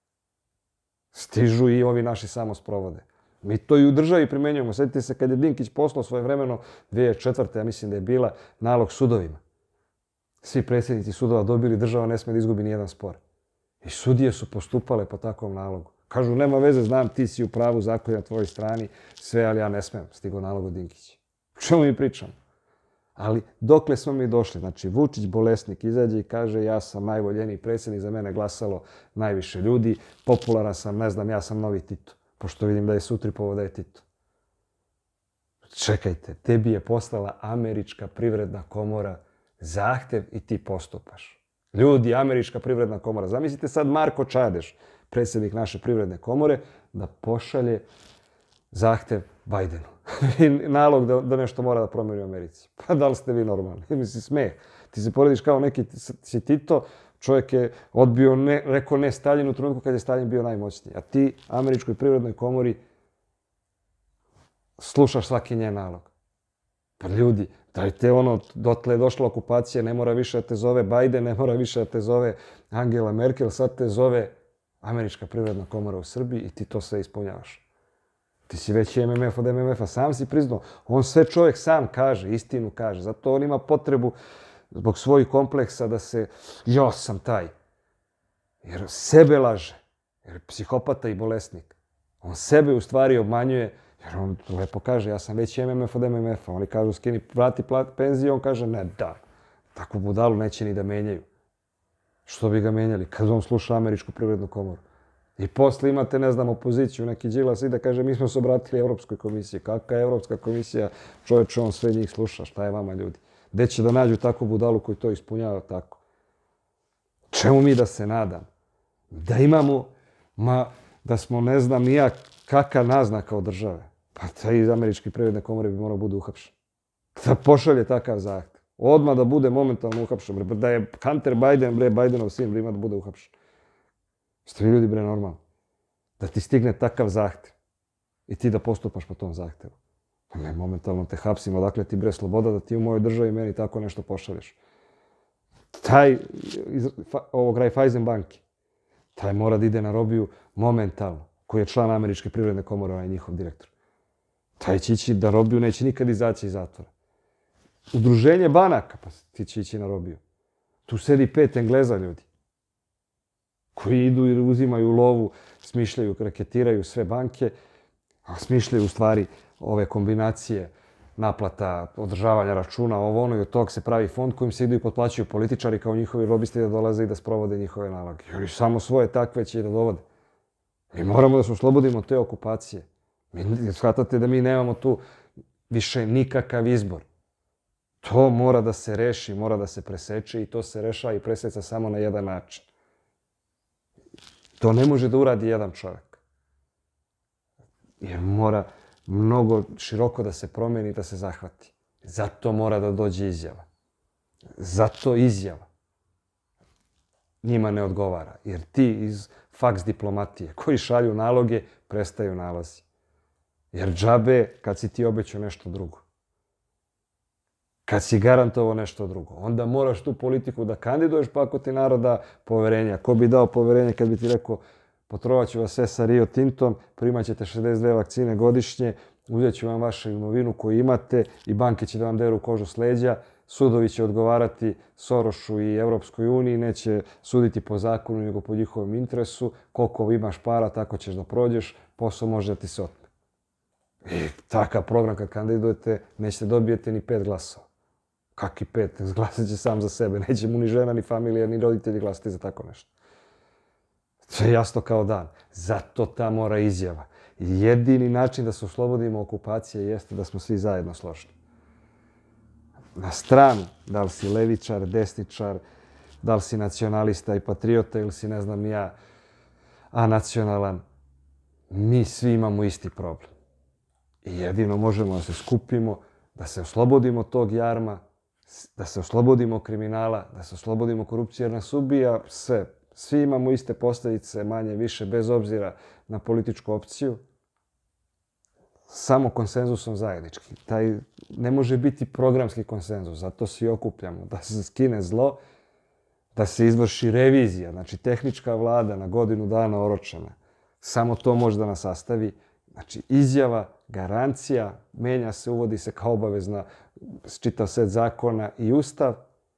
Stižu i ovi naši samo sprovode. Mi to i u državi primenjujemo. Sjetite se kad je Dinkić poslao svojevremeno 2004. ja mislim da je bila nalog sudovima. Svi predsjednici sudova dobili, država ne smije da izgubi nijedan spor. I sudije su postupale po takvom nalogu. Kažu, nema veze, znam, ti si u pravu, zakon je na tvojoj strani, sve, ali ja ne smijem. Stigo nalog od Dinkića. O čemu mi pričamo? Ali dokle smo mi došli? Znači, Vučić, bolesnik, izađe i kaže ja sam najvoljeniji predsjednik, za mene glasalo najviše ljudi, popularan sam, ne znam, ja sam novi Tito. Pošto vidim da je Sutripovo, da je Tito. Čekajte, tebi je poslala Američka privredna komora zahtev i ti postupaš. Ljudi, Američka privredna komora. Zamislite sad Marko Čadeš, predsjednik naše privredne komore, da pošalje zahtev Bajdenu. I nalog da nešto mora da promeni u Americi. Pa da li ste vi normalni? Misli, smeh. Ti se porediš kao neki si Tito, čovjek je odbio, rekao ne Staljinu u trenutku kad je Staljin bio najmoćniji. A ti, Američkoj privrednoj komori, slušaš svaki njen nalog. Pa ljudi, dajte ono, dotle je došla okupacija, ne mora više da te zove Biden, ne mora više da te zove Angela Merkel, sad te zove Američka privredna komora u Srbiji i ti to sve ispunjavaš. Ti si veći MMF od MMF-a, sam si priznao. On sve čovjek sam kaže, istinu kaže. Zato on ima potrebu zbog svojih kompleksa da se, ja sam taj. Jer sebe laže. Jer je psihopata i bolesnik. On sebe u stvari obmanjuje, jer on lepo kaže, ja sam veći MMF od MMF-a. Oni kažu, skini, vrati penziju, on kaže, ne, da. Takvu budalu neće ni da menjaju. Što bi ga menjali? Kad on sluša Američku privrednu komoru. I posle imate, ne znam, opoziciju, neki Đilas i da kaže, mi smo se obratili Evropskoj komisiji. Kakva je Evropska komisija? Čovječe, on sve njih sluša. Šta je vama, ljudi? Gde će da nađu takvu budalu koji to ispunjava tako? Čemu mi da se nadam? Da imamo, da smo, ne znam, nija kakva naznaka od države. Pa taj iz Američke privredne komore bi morao bude uhapšen. Da pošalje takav zahtev. Odmah da bude momentalno uhapšen. Da je Hunter Biden, Bidenov sin, ima da bude uhapšen. Ste vi ljudi, bre, normalno? Da ti stigne takav zahtev i ti da postupaš po tom zahtevu. Ne, momentalno te hapsimo, odakle ti, bre, sloboda da ti u mojoj državi meni tako nešto pošalješ. Taj iz ovog Raiffeisen banke, taj mora da ide na robiju momentalno, koji je član Američke privredne komore, ovaj njihov direktor. Taj će ići da robiju, neće nikad izaći iz zatvora. Udruženje banaka, pa ti će ići na robiju. Tu sedi 5 Engleza, ljudi, koji idu i uzimaju lovu, smišljaju, raketiraju sve banke, a smišljaju u stvari ove kombinacije naplata, održavanja računa, ovo ono i od tog se pravi fond kojim se idu i potplaćuju političari kao njihovi lobisti da dolaze i da sprovode njihove naloge. Jer samo svoje takve će i da dovode. Mi moramo da se oslobodimo od te okupacije. Shvatate da mi nemamo tu više nikakav izbor. To mora da se reši, mora da se preseče i to se rešava i preseca samo na jedan način. To ne može da uradi jedan čovjek. Jer mora mnogo široko da se promeni, da se zahvati. Zato mora da dođe izjava. Zato izjava njima ne odgovara. Jer ti iz faks diplomatije koji šalju naloge, prestaju nalazi. Jer džabe kad si ti obećao nešto drugo. Kad si garantovao nešto drugo. Onda moraš tu politiku da kandiduješ, pa ako ti narod da poverenje. Ko bi dao poverenje kad bi ti rekao potrovat ću vas sve sa Rio Tintom, primat ćete 62 vakcine godišnje, uzet ću vam vašu imovinu koju imate i banke će da vam deru kožu s leđa, sudovi će odgovarati Sorošu i Evropskoj uniji, neće suditi po zakonu nego po njihovom interesu, koliko imaš para, tako ćeš da prođeš, posao može da ti se otme. I takav program kad kandidujete, nećete dobijete ni 5 glasova. Kakvi 5? Glasat će sam za sebe, neće mu ni žena, ni familija, ni roditelji glasati za tako nešto. To je jasno kao dan. Zato ta mora izjava. Jedini način da se oslobodimo okupacije jeste da smo svi zajedno složni. Na stranu, da li si levičar, desničar, da li si nacionalista i patriota ili si, ne znam ni ja, anacionalan, mi svi imamo isti problem. I jedino možemo da se skupimo, da se oslobodimo tog jarma, da se oslobodimo kriminala, da se oslobodimo korupcije, jer nas ubija sve. Svi imamo iste posljedice, manje, više, bez obzira na političku opciju. Samo konsenzusom zajednički. Taj ne može biti programski konsenzus, zato se i okupljamo. Da se skine zlo, da se izvrši revizija, znači tehnička vlada na godinu dana oročena. Samo to može da nas sastavi. Znači izjava, garancija, menja se, uvodi se kao obavezna čitav set zakona i ustav.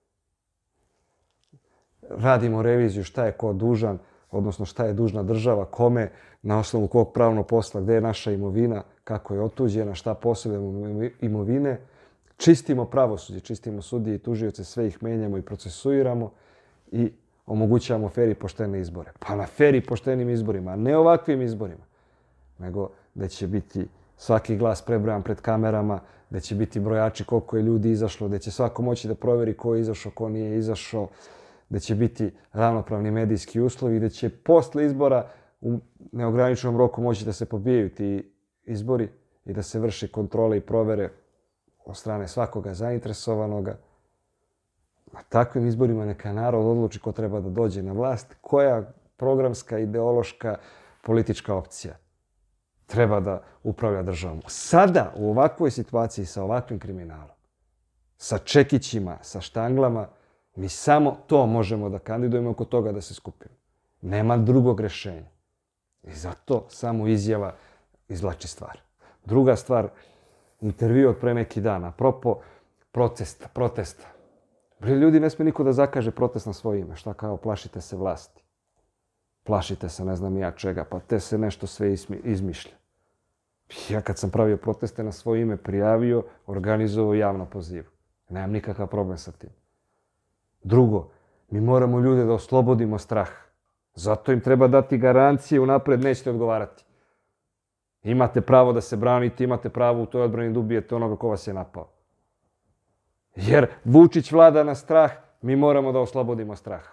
Radimo reviziju šta je ko dužan, odnosno šta je dužna država, kome, na osnovu kog pravnog posla, gde je naša imovina, kako je otuđena, šta posjedujemo imovine. Čistimo pravosuđe, čistimo sudije i tužioce, sve ih menjamo i procesuiramo i omogućavamo fer i poštene izbore. Pa na fer i poštenim izborima, a ne ovakvim izborima, nego da će biti svaki glas prebrojan pred kamerama, da će biti brojači koliko je ljudi izašlo, da će svako moći da proveri ko je izašao, ko nije izašao, da će biti ravnopravni medijski uslovi i da će posle izbora u neograničenom roku moći da se pobijaju ti izbori i da se vrši kontrole i provere od strane svakoga zainteresovanoga. Na takvim izborima neka narod odluči ko treba da dođe na vlast, koja programska, ideološka, politička opcija treba da upravlja državom. Sada, u ovakvoj situaciji, sa ovakvim kriminalom, sa čekićima, sa štanglama, mi samo to možemo da kandidujemo, oko toga da se skupimo. Nema drugog rešenja. I zato samo izjava izvlači stvar. Druga stvar, intervju od pre neki dan, apropo protesta. Ljudi, ne smije niko da zakaže protest na svoje ime. Šta kao, plašite se vlasti. Plašite se ne znam ja čega, pa te se nešto sve izmišlja. Ja kad sam pravio proteste na svoje ime, prijavio, organizovao javno poziv. Nemam nikakav problem sa tim. Drugo, mi moramo ljude da oslobodimo strah. Zato im treba dati garancije, unapred nećete odgovarati. Imate pravo da se branite, imate pravo u toj odbrani da ubijete onoga ko vas je napao. Jer Vučić vlada na strah, mi moramo da oslobodimo strah.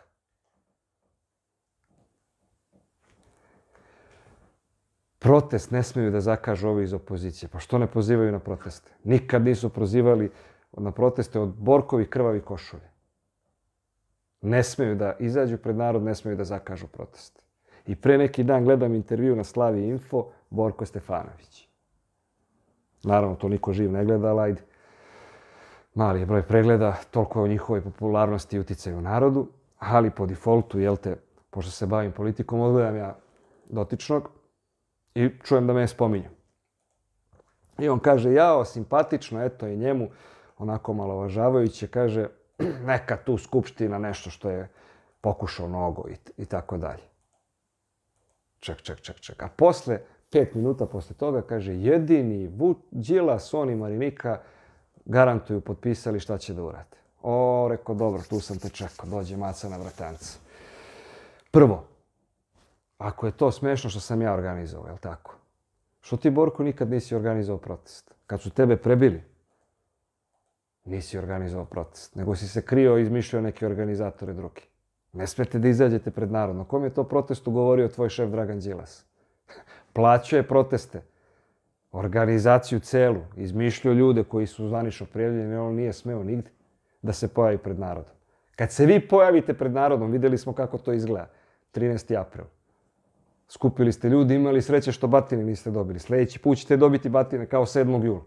Protest ne smeju da zakažu ovi iz opozicije. Pa što ne pozivaju na proteste? Nikad nisu prozivali na proteste od Borkovih krvavih košulja. Ne smeju da izađu pred narod, ne smeju da zakažu protest. I pre neki dan gledam intervju na Slavi Info, Borko Stefanović. Naravno, to niko živ ne gleda, ali ajde. Mali je broj pregleda, toliko je o njihovoj popularnosti i uticaju u narodu, ali po defaultu, jel te, pošto se bavim politikom, odgledam ja dotičnog i čujem da me spominju. I on kaže, jao, simpatično, eto je njemu, onako malovažavajuće, kaže, neka tu skupština, nešto što je pokušao nogo i tako dalje. Ček. A posle, 5 minuta posle toga, kaže, jedini Đilas, on i Marinika garantuju, potpisali šta će da urade. O, rekao, dobro, tu sam te čekao, dođe maca na vratanca. Prvo, ako je to smešno što sam ja organizovao, je li tako? Što ti, Borko, nikad nisi organizovao protest? Kad su tebe prebili, nisi organizovao protest, nego si se krio i izmišljao neke organizatore drugi. Ne smete da izađete pred narod. Na kom je to protestu govorio tvoj šef Dragan Đilas? Plaćao je proteste. Organizaciju celu. Izmišljao ljude koji su zvanično prijavljeni, on nije smeo nigde da se pojavi pred narodom. Kad se vi pojavite pred narodom, videli smo kako to izgleda. 13. april. Skupili ste ljudi, imali sreće što batine niste dobili. Sljedeći put ćete dobiti batine kao 7. jula.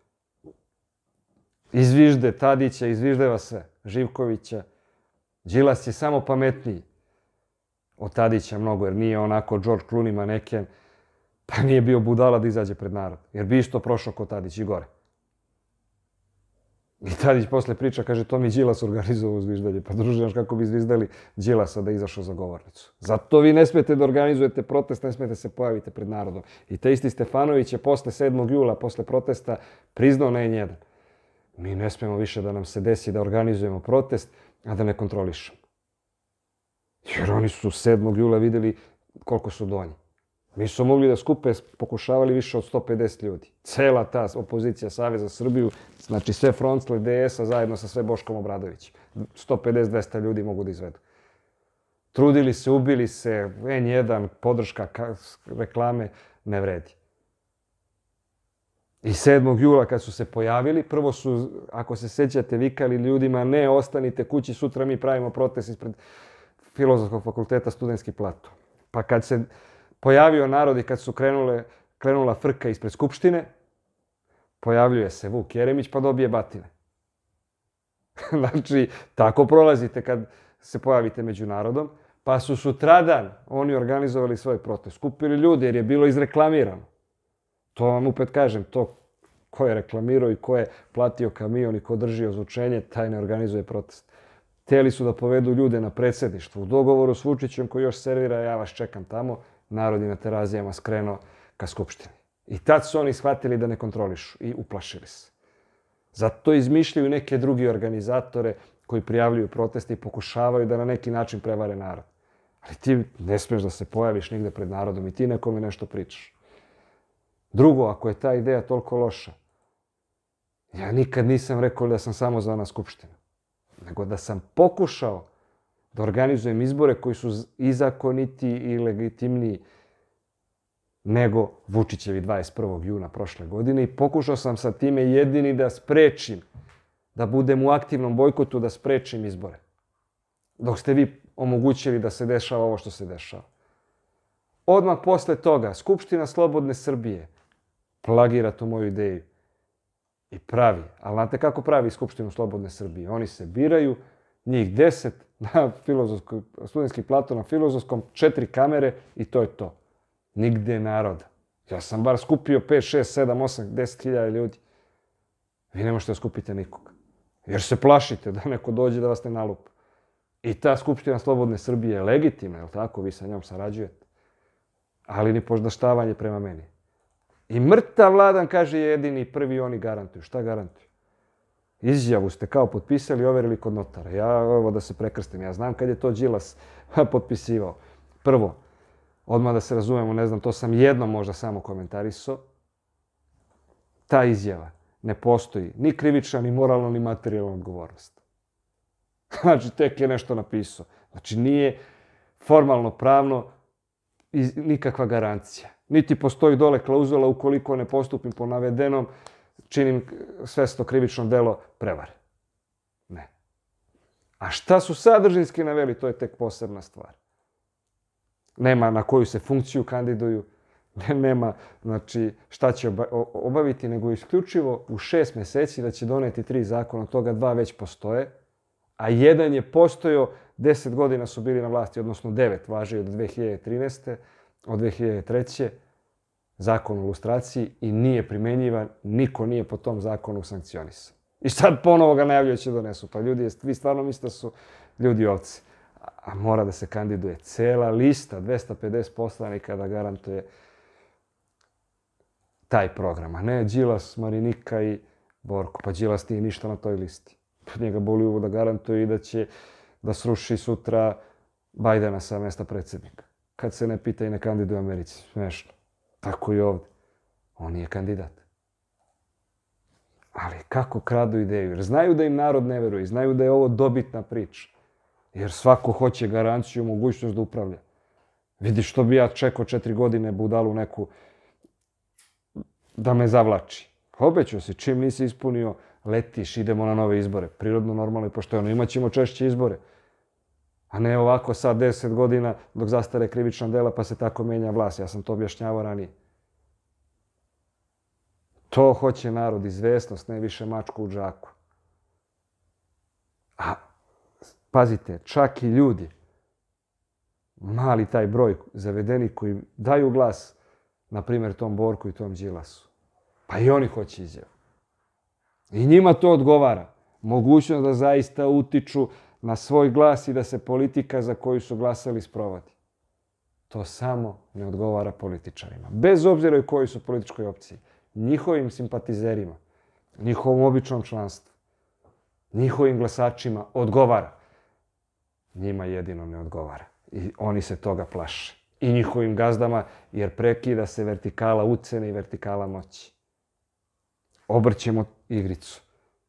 Izvižde Tadića, izviždeva sve. Živkovića. Đilas je samo pametniji od Tadića mnogo, jer nije onako George Clooney maneken, pa nije bio budala da izađe pred narod. Jer bi isto prošao kod Tadić i gore. I Tadić posle priča, kaže, to mi Đilas organizovao zviždanje. Pa druže, znaš kako bi zvizdali Đilasa da je izašao za govornicu. Zato vi ne smete da organizujete protest, ne smete se pojaviti pred narodom. I taj isti Stefanović je posle 7. jula, posle protesta, priznao na N1. Mi ne smemo više da nam se desi da organizujemo protest, a da ne kontrolišemo. Jer oni su 7. jula videli koliko su donji. Mi su mogli da skupe, pokušavali više od 150 ljudi. Cela ta opozicija Savez za Srbiju, znači sve frontle DS-a zajedno sa sve Boškom Obradovićem. 150-200 ljudi mogu da izvedu. Trudili se, ubili se, N1, podrška, reklame, ne vredi. I 7. jula kad su se pojavili, prvo su, ako se sećate, vikali ljudima ne, ostanite kući, sutra mi pravimo protest ispred Filozofskog fakulteta Studentski plato. Pa kad se pojavio narod i kad su krenula frka ispred Skupštine, pojavljuje se Vuk Jeremić pa dobije batine. Znači, tako prolazite kad se pojavite među narodom. Pa su sutradan oni organizovali svoj protest. Skupili ljude jer je bilo izreklamirano. To vam opet kažem, to ko je reklamirao i ko je platio kamion i ko drži ozvučenje, taj ne organizuje protest. Hteli su da povedu ljude na predsjedništvo. U dogovoru s Vučićem koji još servira, ja vas čekam tamo, narod je na terazijama skrenuo ka Skupštini. I tad su oni shvatili da ne kontrolišu i uplašili se. Zato izmišljaju neke drugi organizatore koji prijavljuju proteste i pokušavaju da na neki način prevare narod. Ali ti ne smiješ da se pojaviš nigde pred narodom i ti nekome nešto pričaš. Drugo, ako je ta ideja toliko loša, ja nikad nisam rekao da sam samo za na Skupštinu, nego da sam pokušao da organizujem izbore koji su i zakonitiji i legitimniji nego Vučićevi 21. juna prošle godine i pokušao sam sa time jedini da sprečim, da budem u aktivnom bojkotu, da sprečim izbore. Dok ste vi omogućili da se dešava ovo što se dešava. Odmah posle toga, Skupština Slobodne Srbije plagira tu moju ideju i pravi. Ali znate kako pravi Skupštinu Slobodne Srbije? Oni se biraju, njih 10 na studentski plato na Filozofskom, 4 kamere i to je to. Nigde naroda. Ja sam bar skupio 5, 6, 7, 8, 10 hiljada ljudi. Vi ne možete da skupite nikoga. Jer se plašite da neko dođe da vas ne nalupa. I ta Skupština Slobodne Srbije je legitimna, je li tako? Vi sa njom sarađujete. Ali ni poždaštavanje prema meni. I mrtav Vladan kaže jedini prvi oni garantuju. Šta garantuju? Izjavu ste kao potpisali i overili kod notara. Ja, ovo da se prekrstim, ja znam kad je to Đilas potpisivao. Prvo, odmah da se razumemo, ne znam, to sam jednom možda samo komentarisao. Ta izjava ne postoji ni krivična, ni moralna, ni materijalna odgovornost. Znači, tek je nešto napisao. Znači, nije formalno pravno nikakva garancija. Niti postoji dole klauzula ukoliko ne postupim po navedenom, činim svesno krivično delo prevare. Ne. A šta su sadržinski naveli, to je tek posebna stvar. Nema na koju se funkciju kandiduju, nema znači, šta će obaviti, nego isključivo u 6 meseci da će doneti 3 zakona, od toga 2 već postoje, a jedan je postojao, 10 godina su bili na vlasti, odnosno 9 važi od 2013. Od 2003. Zakon o lustraciji i nije primenjivan, niko nije po tom zakonu sankcionisan. I sad ponovo ga najavljaju će donesu. Pa ljudi, vi stvarno mislite da su ljudi ovci. A mora da se kandiduje cela lista, 250 poslanika da garantuje taj program. A ne Đilas, Marinika i Borko. Pa Đilas nije ništa na toj listi. Njega boli uvo da garantuje i da će da sruši sutra Bajdena sa mesta predsjednika. Kad se ne pita i ne kandiduje Americi. Smešno. Tako i ovdje. On je kandidat. Ali kako kradu ideju? Jer znaju da im narod ne veruje. Znaju da je ovo dobitna priča. Jer svako hoće garanciju, mogućnost da upravlja. Vidi što bi ja čekao 4 godine budalu neku da me zavlači. Obećao si, čim nisi ispunio, letiš, idemo na nove izbore. Prirodno, normalno i pošteno. Imaćemo češće izbore. A ne ovako sad 10 godina dok zastare krivična dela pa se tako menja vlast. Ja sam to objašnjavao ranije. To hoće narod, izvesnost, ne više mačku u džaku. A pazite, čak i ljudi, mali taj broj zavedeni koji daju glas, na primjer tom Borku i tom Đilasu, pa i oni hoće izjavu. I njima to odgovara. Mogućnost da zaista utiču na svoj glas i da se politika za koju su glasali sprovodi. To samo ne odgovara političarima. Bez obzira u kojoj su političkoj opciji. Njihovim simpatizerima, njihovom običnom članstvu, njihovim glasačima odgovara. Njima jedino ne odgovara. I oni se toga plaše. I njihovim gazdama, jer prekida se vertikala ucene i vertikala moći. Obrćemo igricu.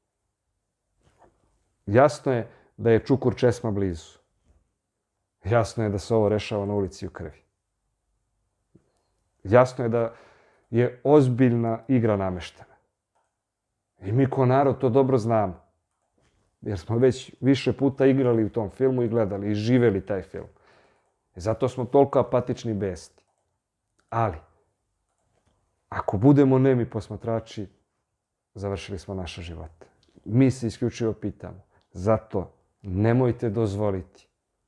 Jasno je da je čukur česma blizu. Jasno je da se ovo rešava na ulici u krvi. Jasno je da je ozbiljna igra nameštena. I mi ko narod to dobro znamo. Jer smo već više puta igrali u tom filmu i gledali i živeli taj film. I zato smo toliko apatični i besni. Ali, ako budemo nemi posmatrači, završili smo naše živote. Mi se isključivo pitamo. Zato nemojte dozvoliti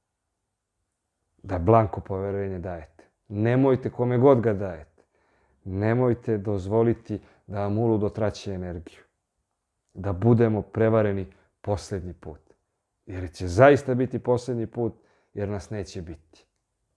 da blanko poverenje dajete. Nemojte kome god ga dajete. Nemojte dozvoliti da vam uludo traće energiju. Da budemo prevareni posljednji put. Jer će zaista biti posljednji put, jer nas neće biti.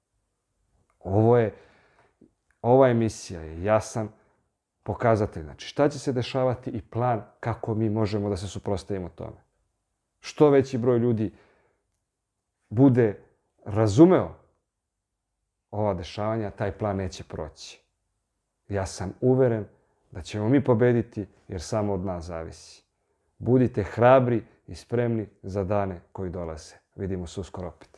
Ova emisija je jasan pokazatelj. Znači, šta će se dešavati i plan kako mi možemo da se suprotstavimo tome. Što veći broj ljudi bude razumeo ova dešavanja, taj plan neće proći. Ja sam uveren da ćemo mi pobediti, jer samo od nas zavisi. Budite hrabri i spremni za dane koji dolaze. Vidimo se uskoro opet.